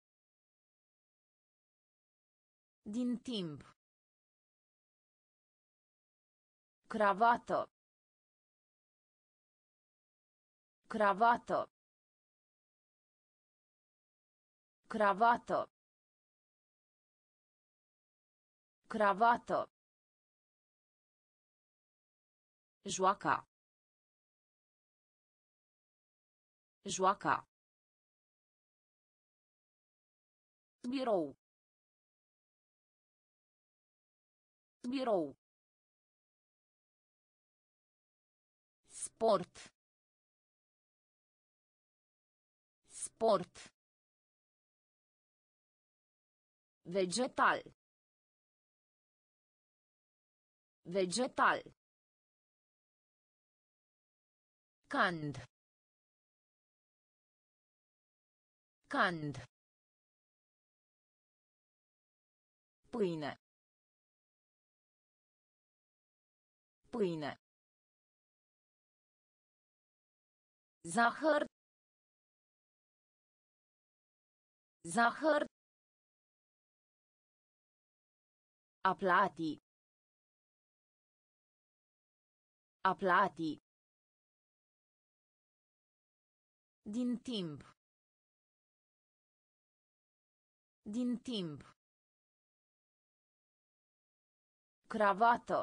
Din timp. Cravată. Cravată. Cravată. Cravată. Joaca. Joaca. Birou. Birou. Sport. Raport. Vegetal. Vegetal. Cand. Cand. Pâine. Pâine. Zahăr. Zahăr. Aplati. Aplati. Din timp. Din timp. Cravată.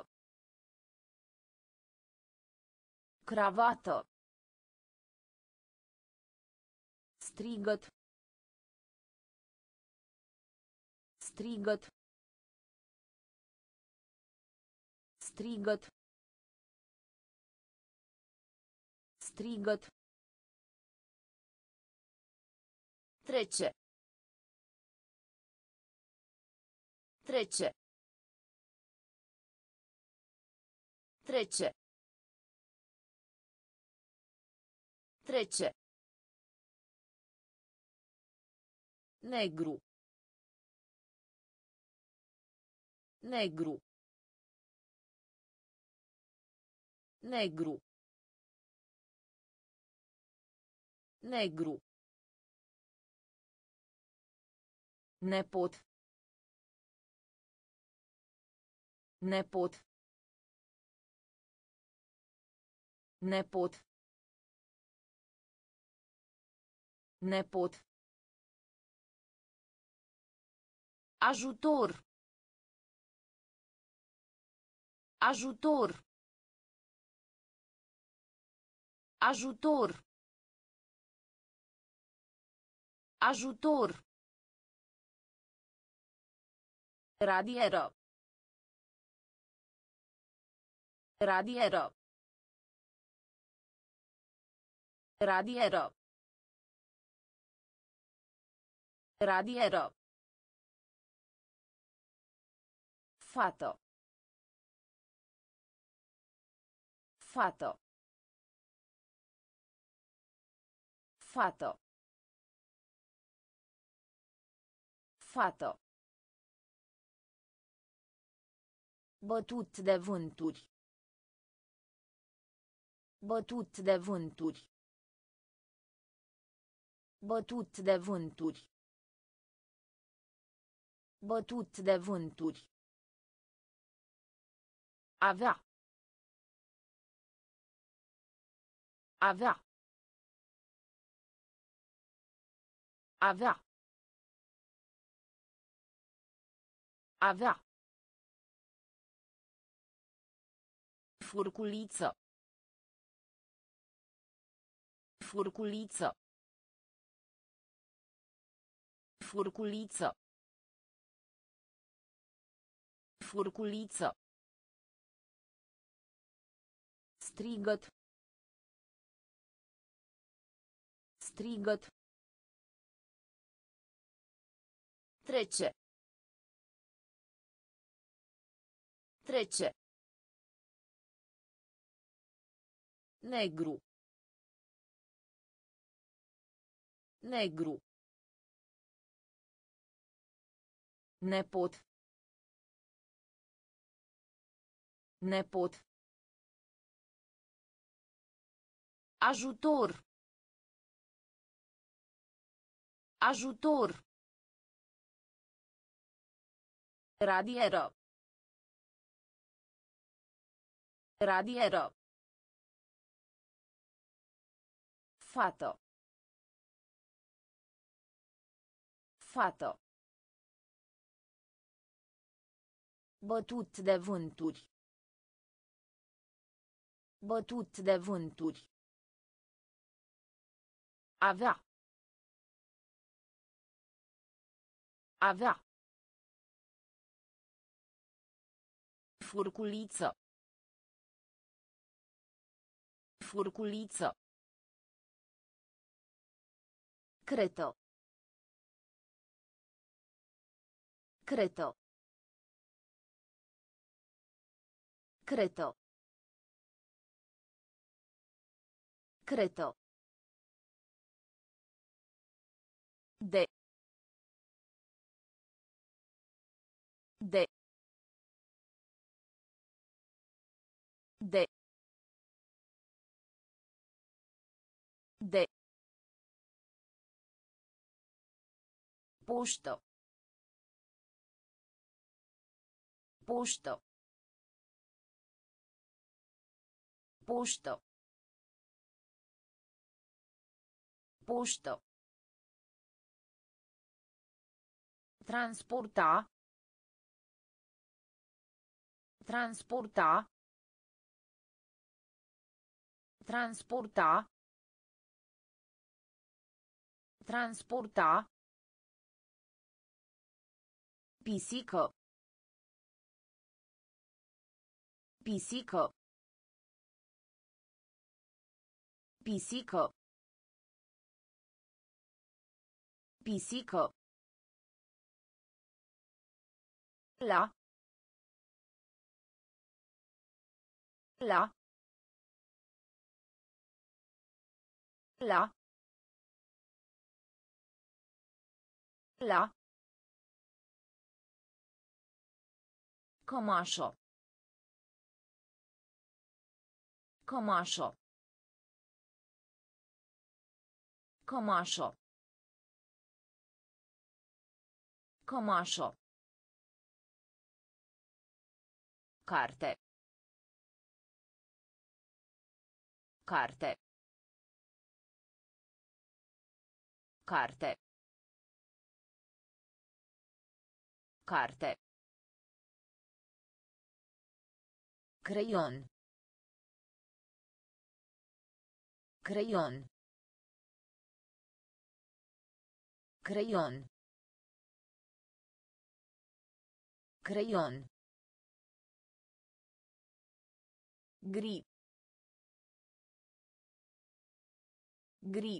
Cravată. Strigăt. Strigăt. Strigăt. Strigăt. Trece. Trece. Trece. Trece. Negru. Negru. Negru. Negru. Nepot. Nepot. Nepot. Nepot. Ajutor. Ajutor. Ajutor. Ajutor. Radieră. Radieră. Radieră. Radieră. Fată. Fată. Fată. Fată. Bătut de vânturi. Bătut de vânturi. Bătut de vânturi. Bătut de vânturi. Avea. Avea. Avea. Avea. Furculiță. Furculiță. Furculiță. Furculiță. Strigăt. Strigăt. Trece. Trece. Negru. Negru. Nepot. Nepot. Ajutor. Ajutor. Radieră. Radieră. Fată. Fată. Bătut de vânturi. Bătut de vânturi. Avea. Avea. Furculiță. Furculiță. Creto. Creto. Creto. Creto. De. De. De. De. Pošto. Pošto. Pošto. Pošto. Transporta. Transporta. Transporta. Transporta. Pisică. Pisică. Pisică. Pisică. La. La. La. La. Cămașă. Cămașă. Cămașă. Cămașă. Carte. Carte. Carte. Carte. Creion. Creion. Creion. Creion. Gri. Gri.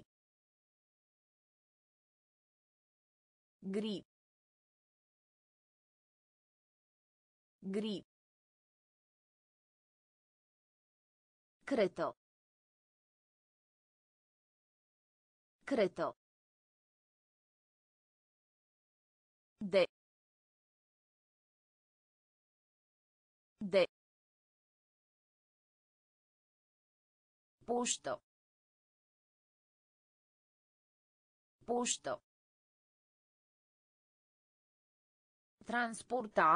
Gri. Gri. Creto. Creto. De. De. Pošto. Pošto. Transporta.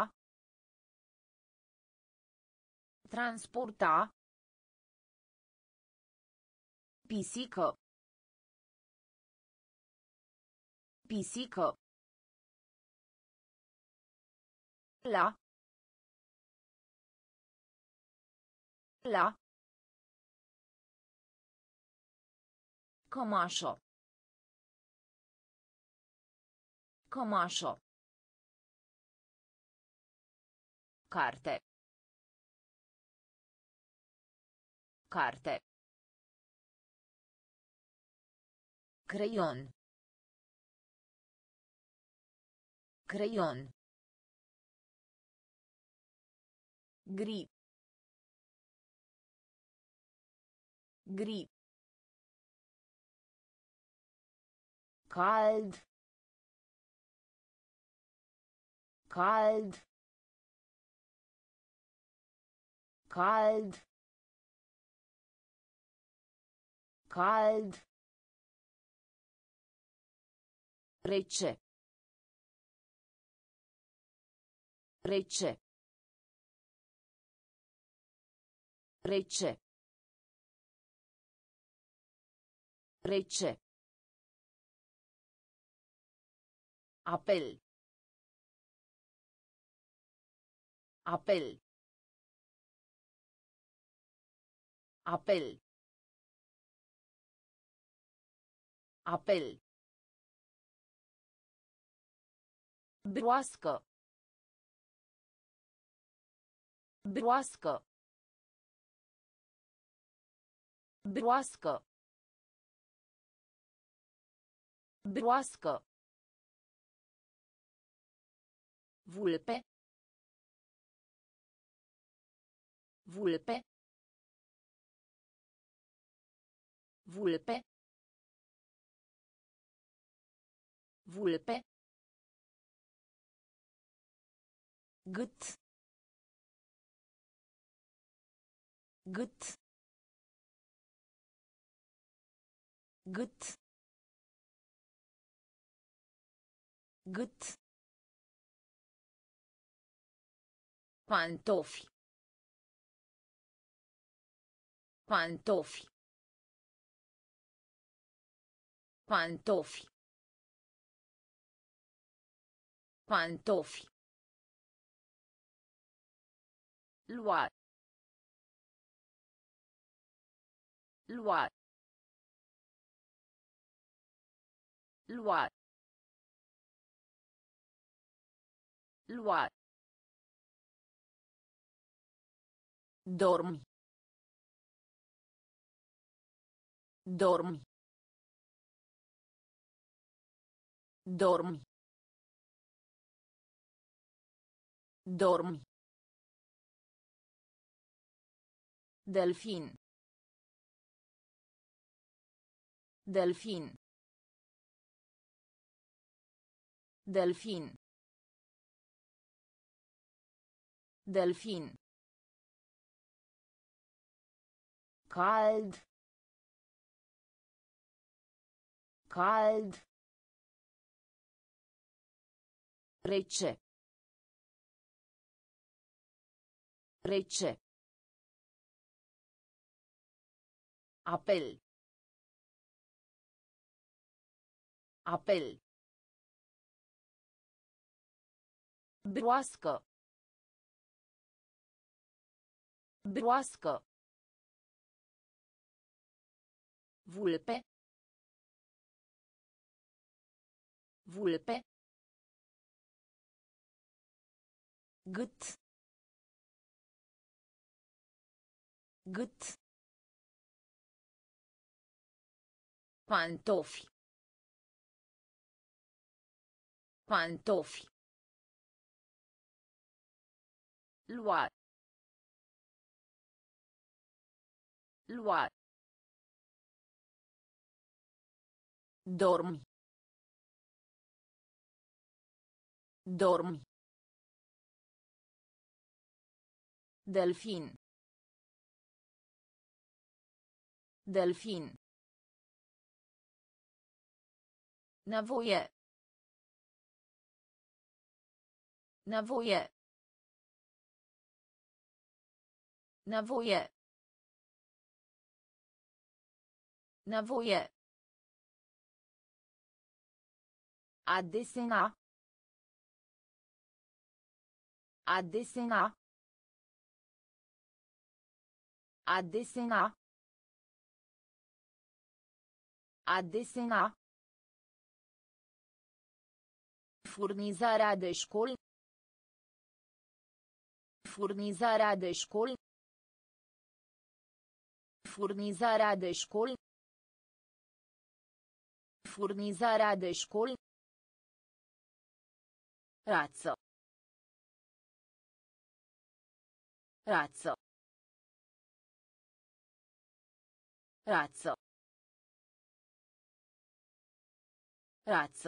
Transporta. Pisică. Pisică. La. La. Cămașă. Cămașă. Carte. Carte. Creion. Creion. Gri. Gri. Cald. Cald. Cald. Cald. Rece. Rece. Rece. Rece. Apel. Apel. Apel. Apel. Broască. Broască. Broască. Broască. Vulpe. Vulpe. Vulpe. Vulpe. Gât. Gât. Gât. Gât. Pantofi. Pantofi. Pantofi. Pantofi. Lua. Lua. Lua. Lua. Dormi. Dormi. Dormi. Dormi. Delfin. Delfin. Delfin. Delfin. Cald. Cald. Rece. Rece. Apel. Apel. Broască. Broască. Vulpe. Vulpe. Gât. Gât. Pantofi. Pantofi. Lua. Lua. Dormi. Dormi. Delfin. Delfin. Nevoie. Nevoie. Nevoie. Nevoie. A desena. A desena. A desena. A desena. Furnizarea de școli. Furnizarea de școli. Furnizarea de școli. Furnizarea de școli. Rață. Rață. Rață. Rață.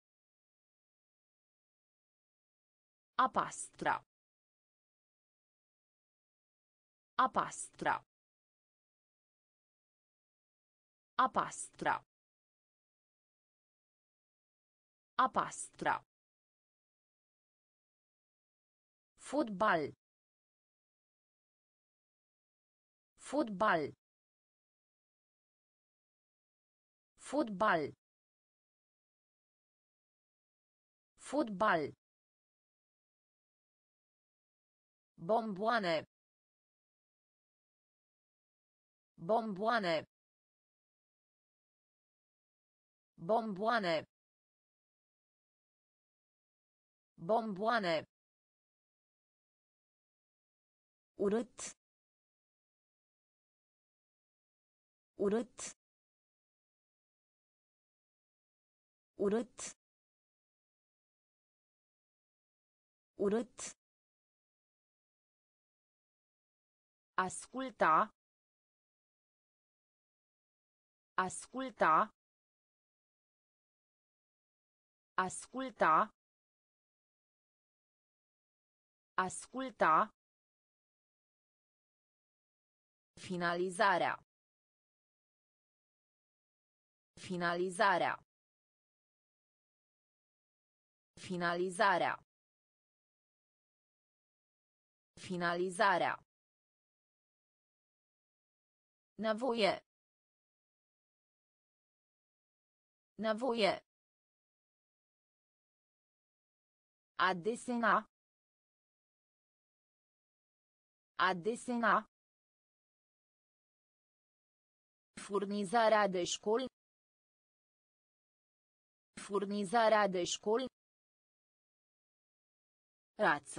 A pastra. A pastra. A pastra. A pastra. Fotbal. Fotbal. Fotbal. Fotbal. Bomboane. Bomboane. Bomboane. Bomboane. Urât. Urât. urât urât Asculta. Asculta. Asculta. Asculta. Finalizarea. Finalizarea. Finalizarea. Finalizarea. Nevoie. Nevoie. A desena. A desena. Furnizarea de școli. Furnizarea de școli. Rață.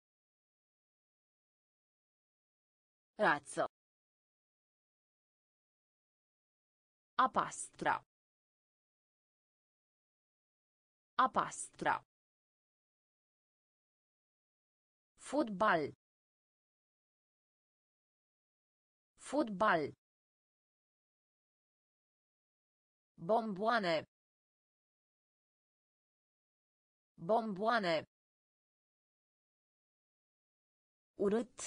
Rață. A pastra. A pastra. Fotbal. Fotbal. Bomboane. Bomboane. Urât.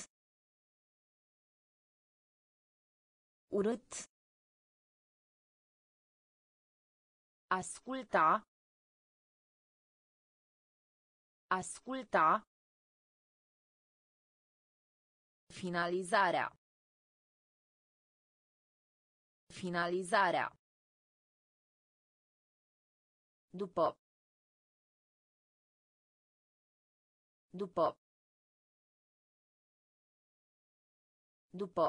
Urât. Asculta. Asculta. Finalizarea. Finalizarea. După. După. După.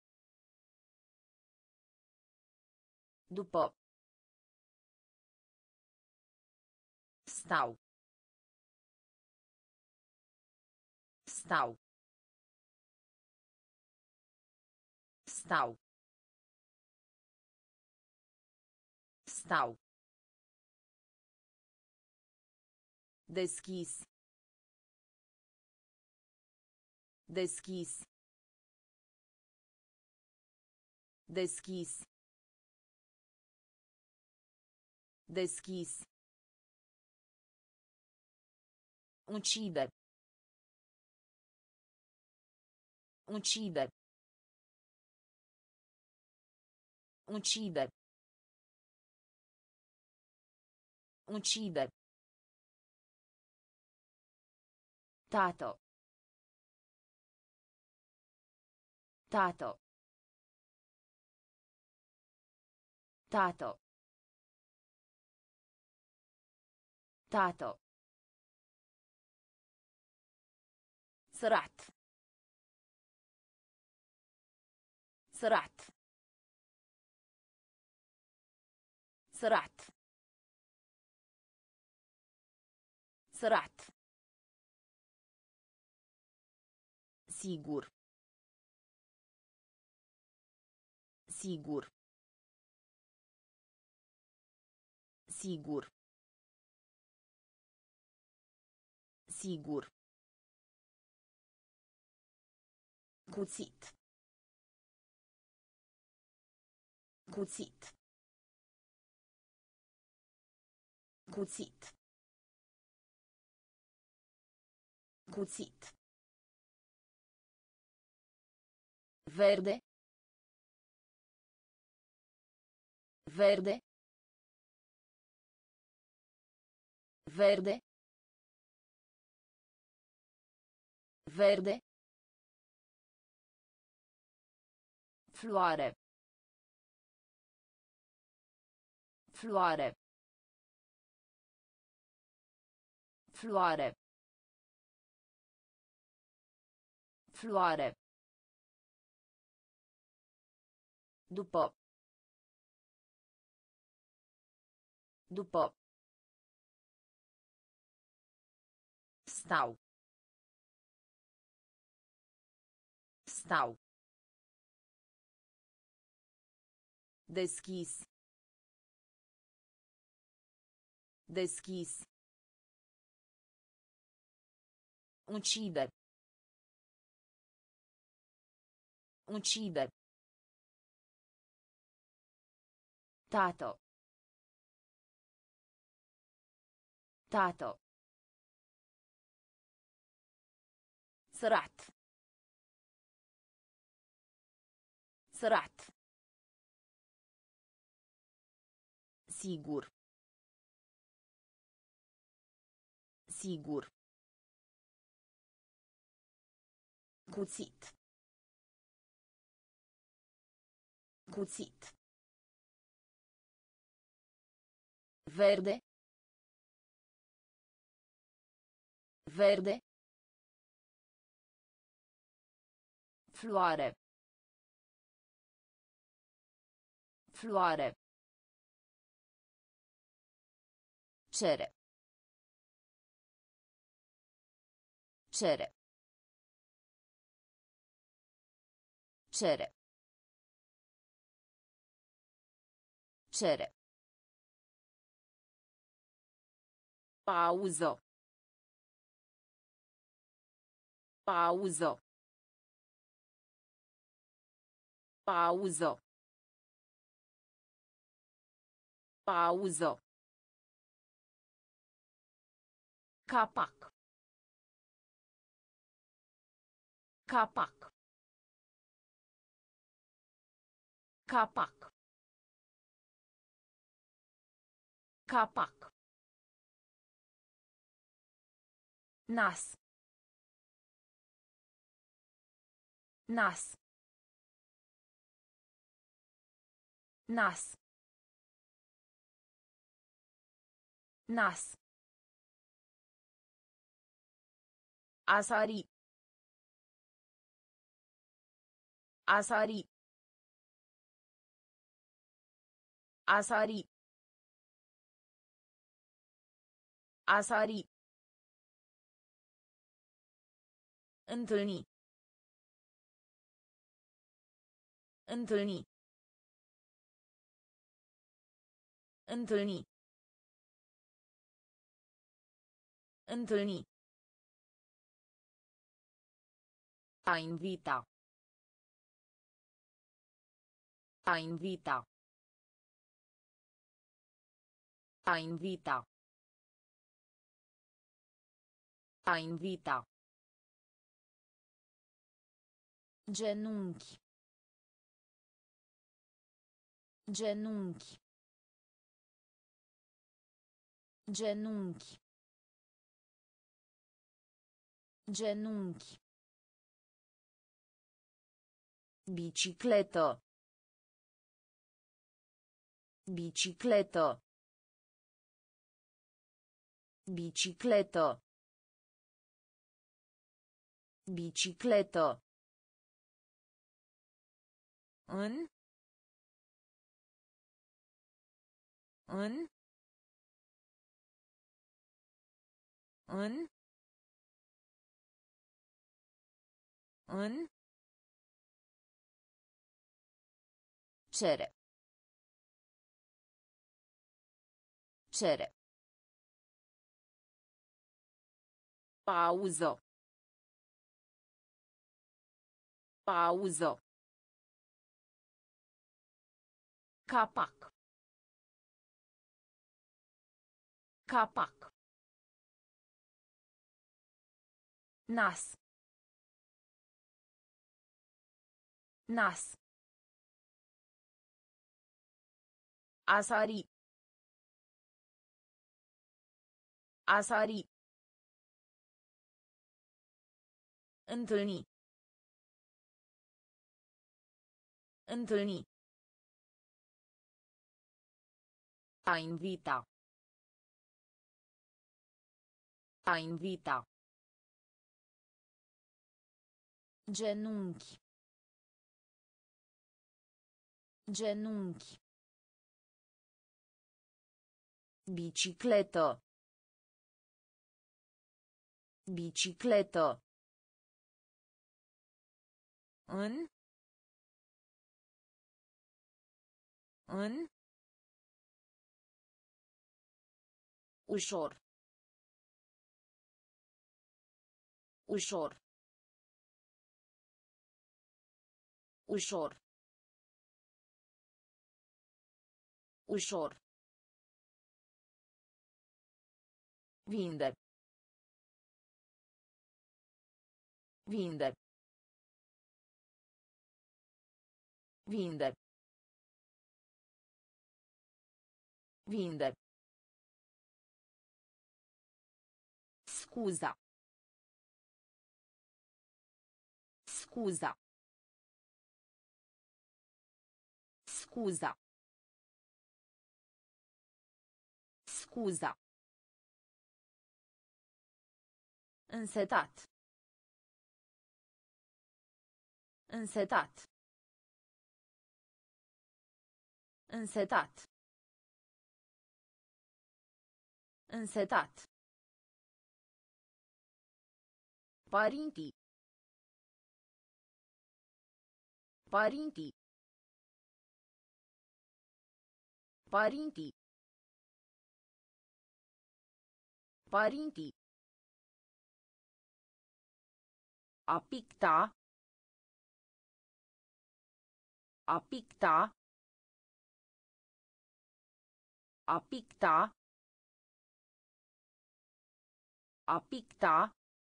După. Stau. Stau. Stau. Stau. Deschis. Deschis. Deschis. Deschis. Uccide. Uccide. Uccide. Uccide. Tato. Tato. Tato. Tato. Sărat. Sărat. Sărat. Sărat. Sigur. Sigur. Sigur. Sigur. Cuțit. Cuțit. Cuțit. Cuțit. Verde. Verde. Verde. Verde. Floare. Floare. Floare. Floare. După. După. Stau. Stau. Deschis. Deschis. Ucide. Ucide. Tato. Tato. Sărat. Sărat. Sigur. Sigur. Cuțit. Cuțit. Verde. Verde. Floare. Floare. Cere. Cere. Cere. Cere. Pauză. Pauză. Pauză. Pauză. Capac. Capac. Capac. Capac. Nas. Nas. Nas. Nas. A sari. A sari. A sari. A sari. Întâlni. Întâlni. Întâlni. Întâlni. A invita. A invita. A invita. A invita. Genunchi. Genunchi. Genunchi. Genunchi. Bicicletă. Bicicletă. Bicicletă. Bicicletă. În. În. În. În. Cere. Cere. Pauză. Pauză. Capac. Capac. Nas. Nas. A sari. A sari. Întâlni. Întâlni. A invita. A invita. Genunchi. Genunchi. Bicicletă. Bicicletă. În. În. Ușor. Ușor. Ușor. Ușor. Vinde. Vinde. Vinde. Vinde. Scuza. Scuza. Scuza. Scuza. Însetat. Însetat. Însetat. Însetat. Părinții. Părinții. Părinții. Părinții. A picta. A picta. A picta. A picta.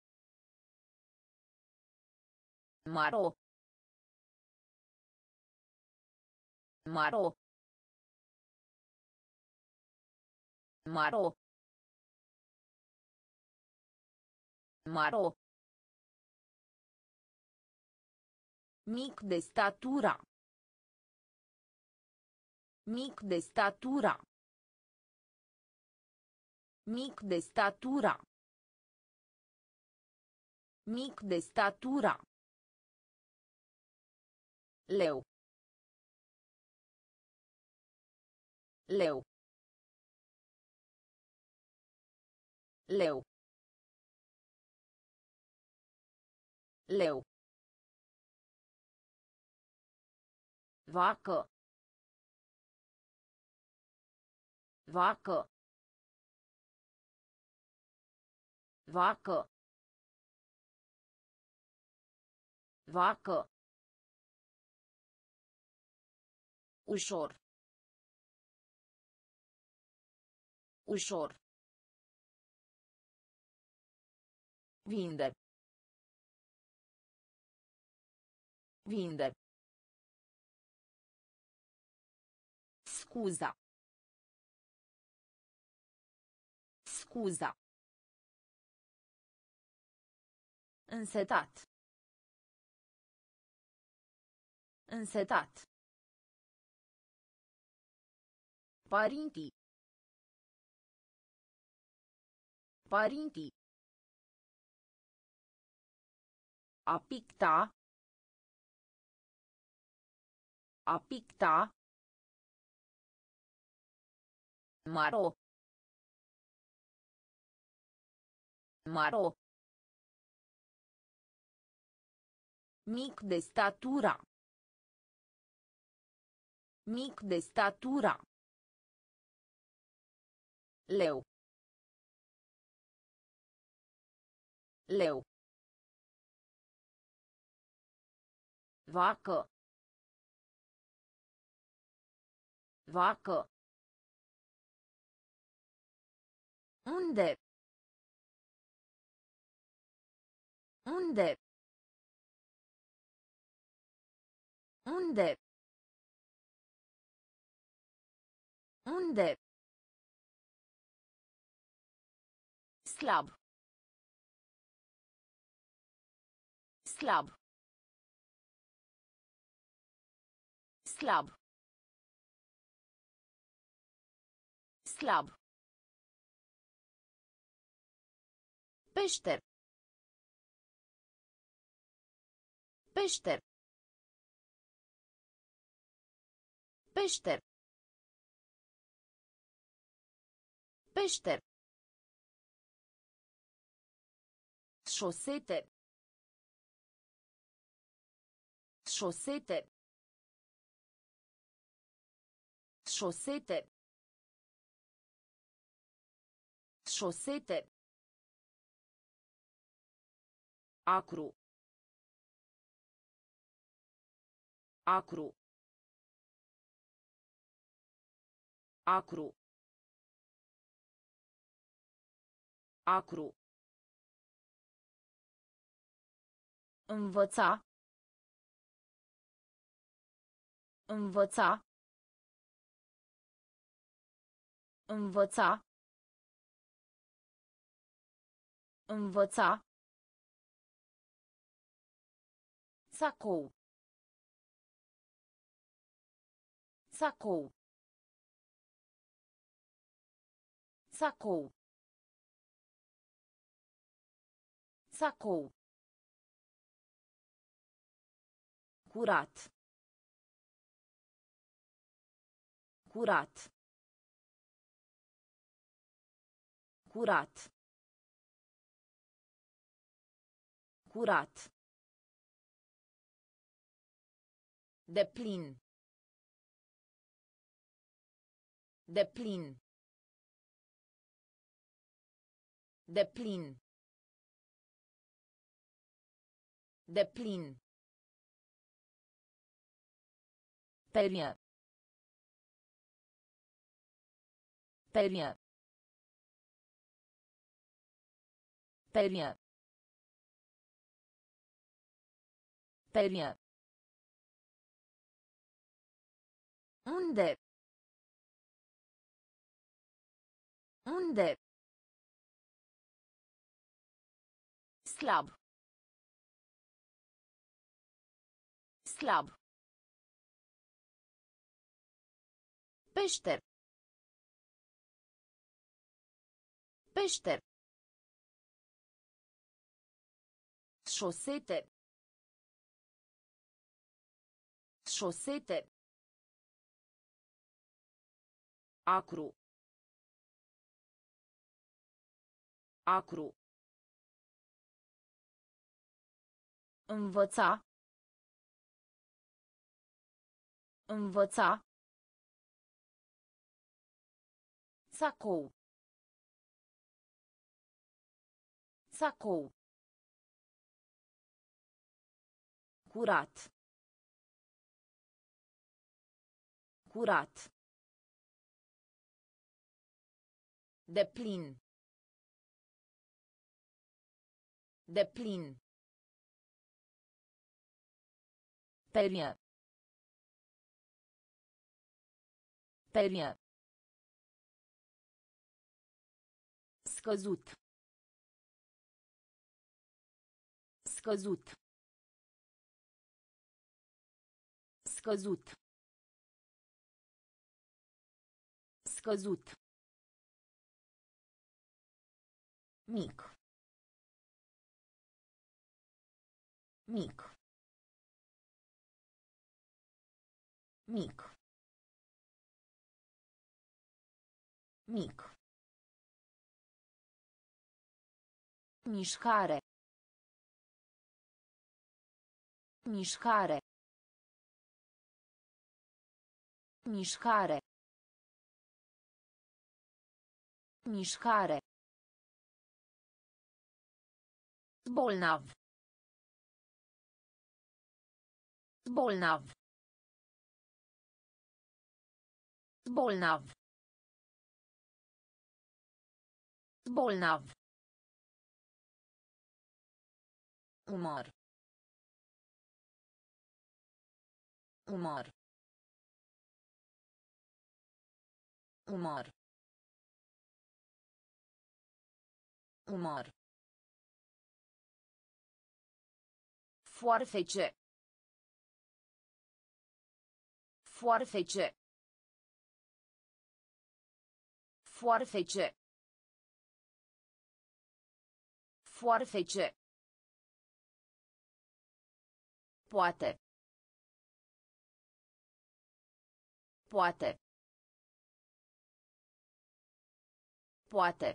Maro. Maro. Maro. Maro. Mic de statura. Mic de statura. Mic de statura. Mic de statura. Leu. Leu. Leu. Leu. Vacă. Vacă. Vacă. Vacă. Ușor. Ușor. Vinde. Vinde. Scuza. Scuza. Însetat. Însetat. Părinții. Părinții. A picta. A picta. Maro. Maro. Mic de statura. Mic de statura. Leu. Leu. Vacă. Vacă. Unde? Unde? Unde? Unde? Slab. Slab. Slab. Slab. Peșter. Peșter. Peșter. Peșter. Șosete. Șosete. Șosete. Șosete. Acru. Acru. Acru. Acru. Învăța. Învăța. Învăța. Învăța. Sacou. Sacou. Sacou. Sacou. Curat. Curat. Curat. Curat. Deplin. Deplin. Deplin. Deplin. Perie. Perie. Perie. Perie. Unde? Unde? Slab. Slab. Peșter. Peșter. Șosete. Șosete. Acru. Acru. Învăța. Învăța. Sacou. Sacou. Curat. Curat. Deplin. Deplin. Perie. Perie. Scăzut. Scăzut. Scăzut. Scăzut. Mic. Mic. Mic. Mic. Mișcare. Mișcare. Mișcare. Mișcare. Bolnav. Bolnav. Bolnav. Bolnav. Umor. Umor. Umor. Umor. Foarfece. Foarfece. Foarfece. Foarfece. Poate. Poate. Poate.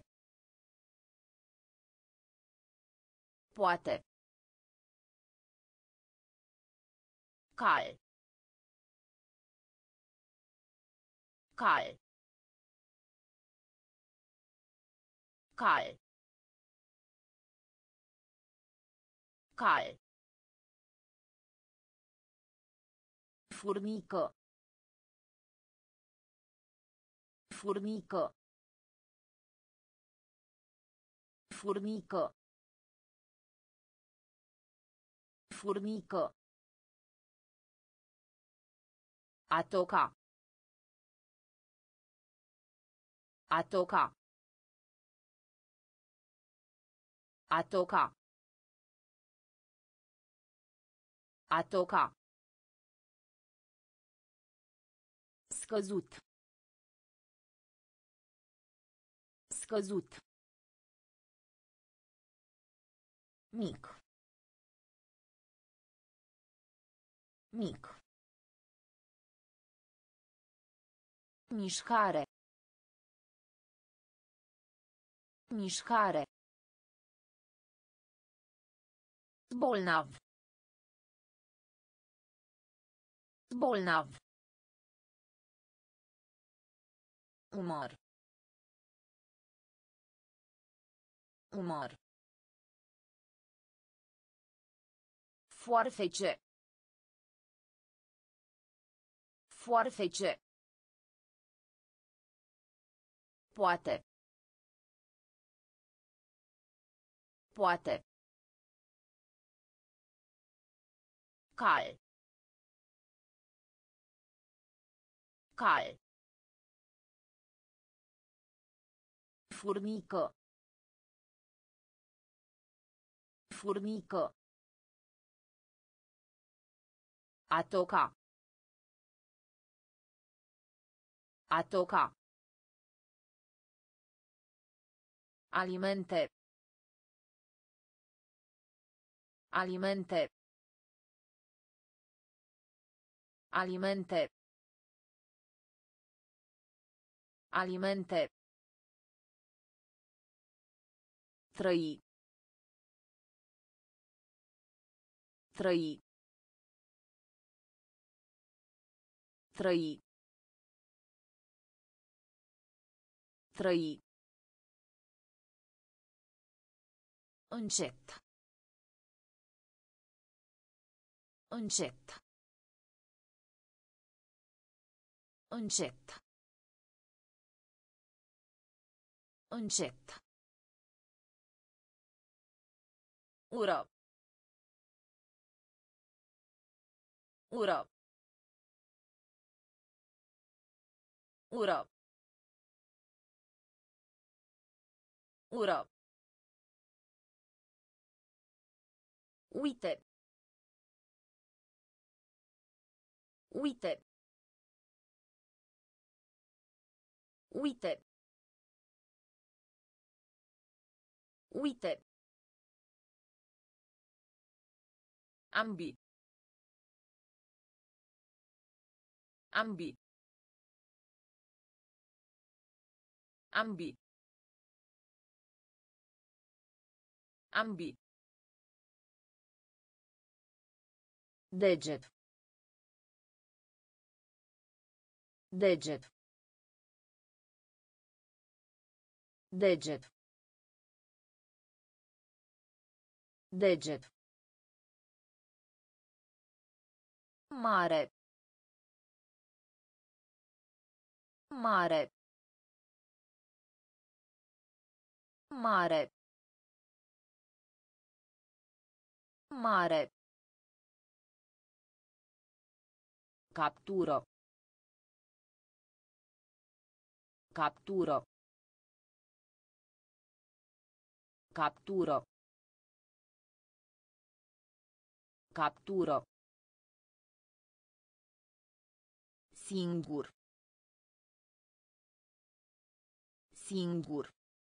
Poate. Cal. Cal. Cal. Cal. Furnică. Furnică. Furnică. Furnică. A toca. A toca. A toca. A toca. Scăzut. Scăzut. Mic. Mic. Mișcare. Mișcare. Bolnav. Bolnav. Umor. Umor. Foarfece. Foarfece. Poate. Poate. Cal. Cal. Furnică. Furnică. A toca. A toca. Alimente. Alimente. Alimente. Alimente. Trăi. Trăi. Trăi. Trăi. Încet. Încet. Încet. Încet. Ură. Ură. Ură. Ură. Uite. Uite. Uite. Uite. Ambi. Ambi. Ambi. Ambi. Deget. Deget. Deget. Deget. Mare. Mare. Mare. Mare. Captură. Captură. Captură. Captură. Singur. Singur.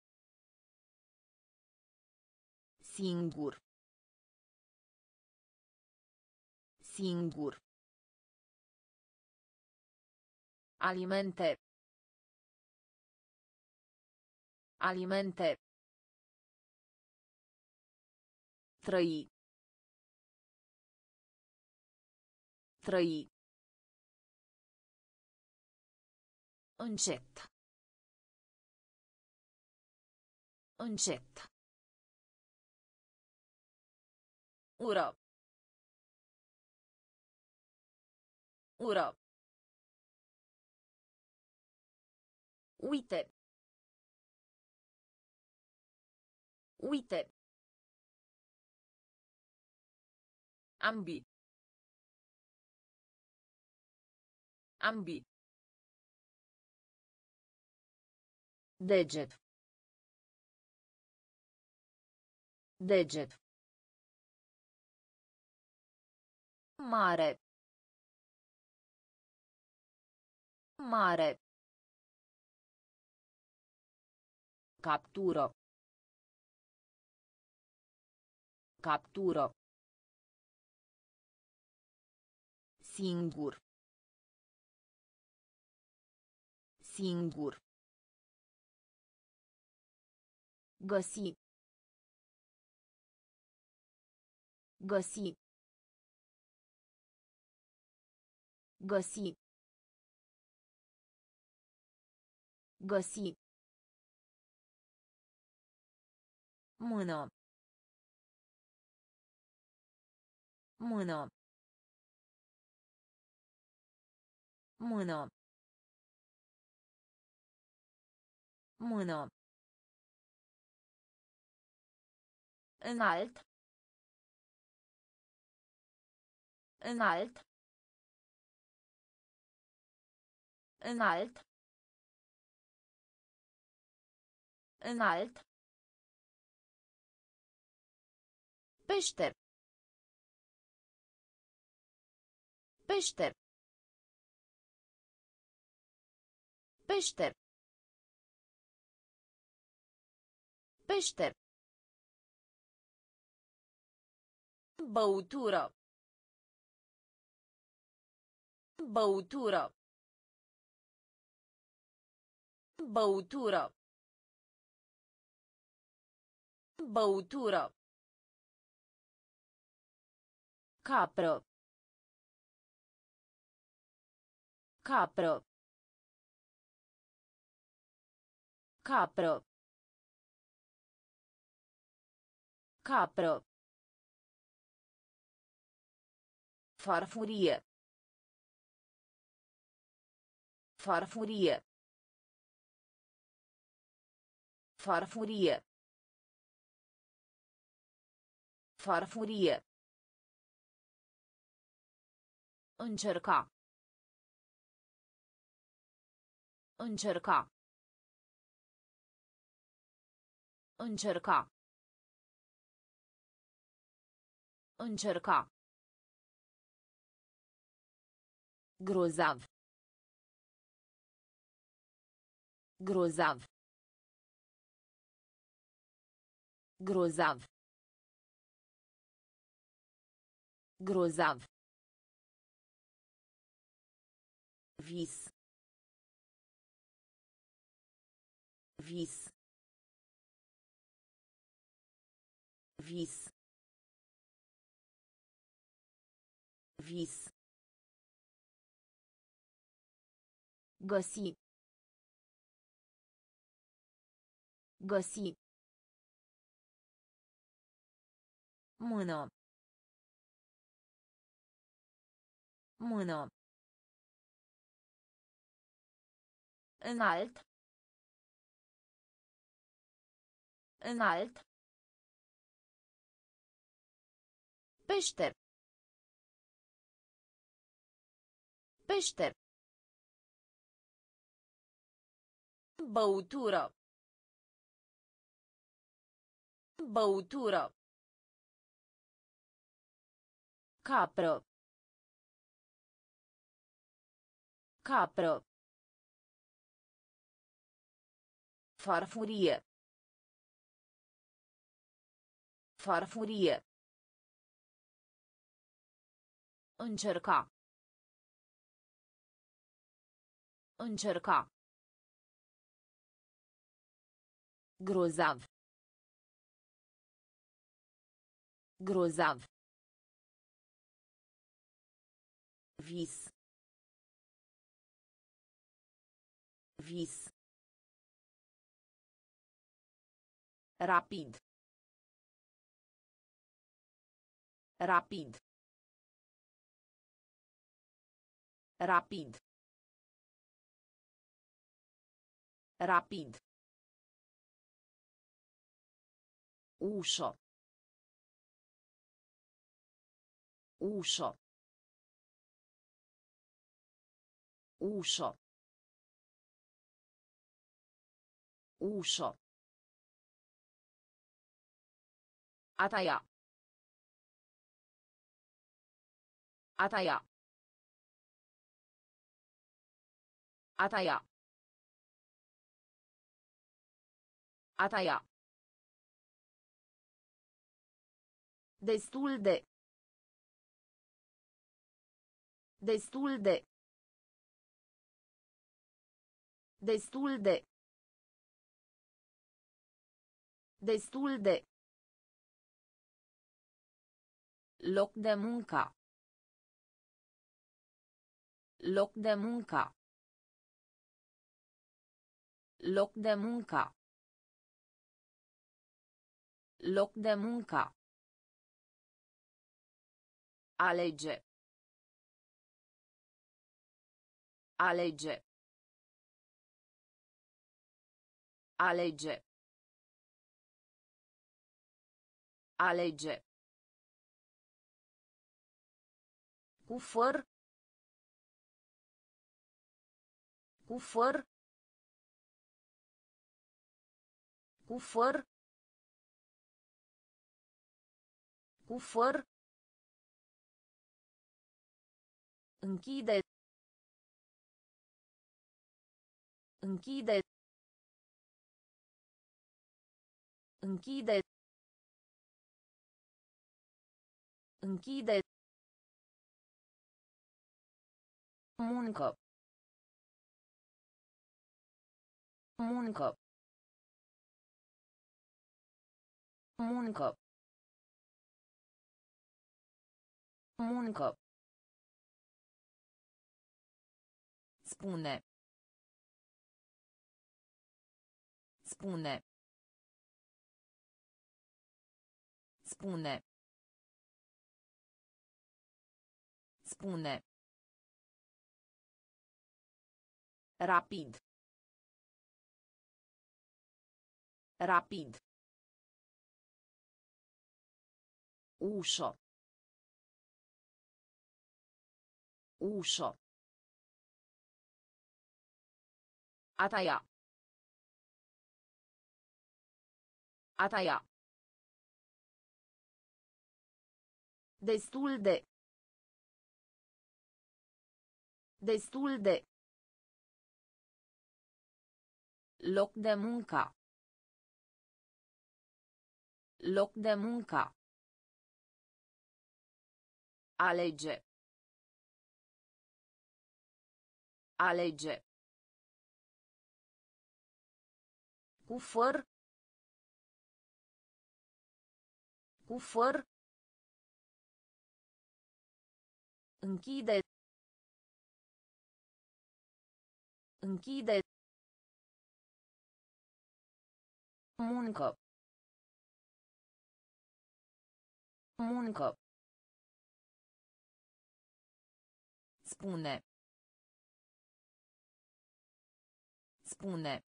Singur. Singur. Alimente. Alimente. Trăi. Trăi. Încet. Încet. Ură. Ură. Uite. Uite. Ambi. Ambi. Deget. Deget. Mare. Mare. Captură. Captură. Singur. Singur. Găsi. Găsi. Găsi. Găsi. Mână. Mână. Mână. Mână. Înalt. Înalt. Înalt. Înalt. Pește. Pește. Pește. Pește. Băutură. Băutură. Băutură. Băutură. Capră. Capră. Capră. Capră. Farfurie. Farfurie. Farfurie. Farfurie. Încerca. Încerca. Încerca. Încerca. Grozav. Grozav. Grozav. Grozav. Vis. Vis. Vis. Vis. Găsi. Găsi. Mână. Mână. Înalt. Înalt. Pește. Pește. Băutură. Băutură. Capră. Capră. Farfurie. Farfurie. Încerca. Încerca. Grozav. Grozav. Vis. Vis. Rapid. Rapid. Rapid. Rapid. Ușo. Ușo. Ușo. Ușo. A taia. A taia. A taia. A taia. Destul de. Destul de. Destul de. Destul de. Loc de muncă. Loc de muncă. Loc de muncă. Loc de muncă. Alege. Alege. Alege. Alege. Cufăr. Cufăr. Cufăr. Cufăr. Închide. Închide. Închide. Închide. Muncă. Muncă. Muncă. Muncă. Spune. Spune. Spune. Spune. Rapid. Rapid. Ușo. Ușo. A taia. A taia. Destul de. Destul de. Loc de muncă. Loc de muncă. Alege. Alege. Cufăr. Cufăr. Închide. Închide. Muncă. Muncă. Spune. Spune.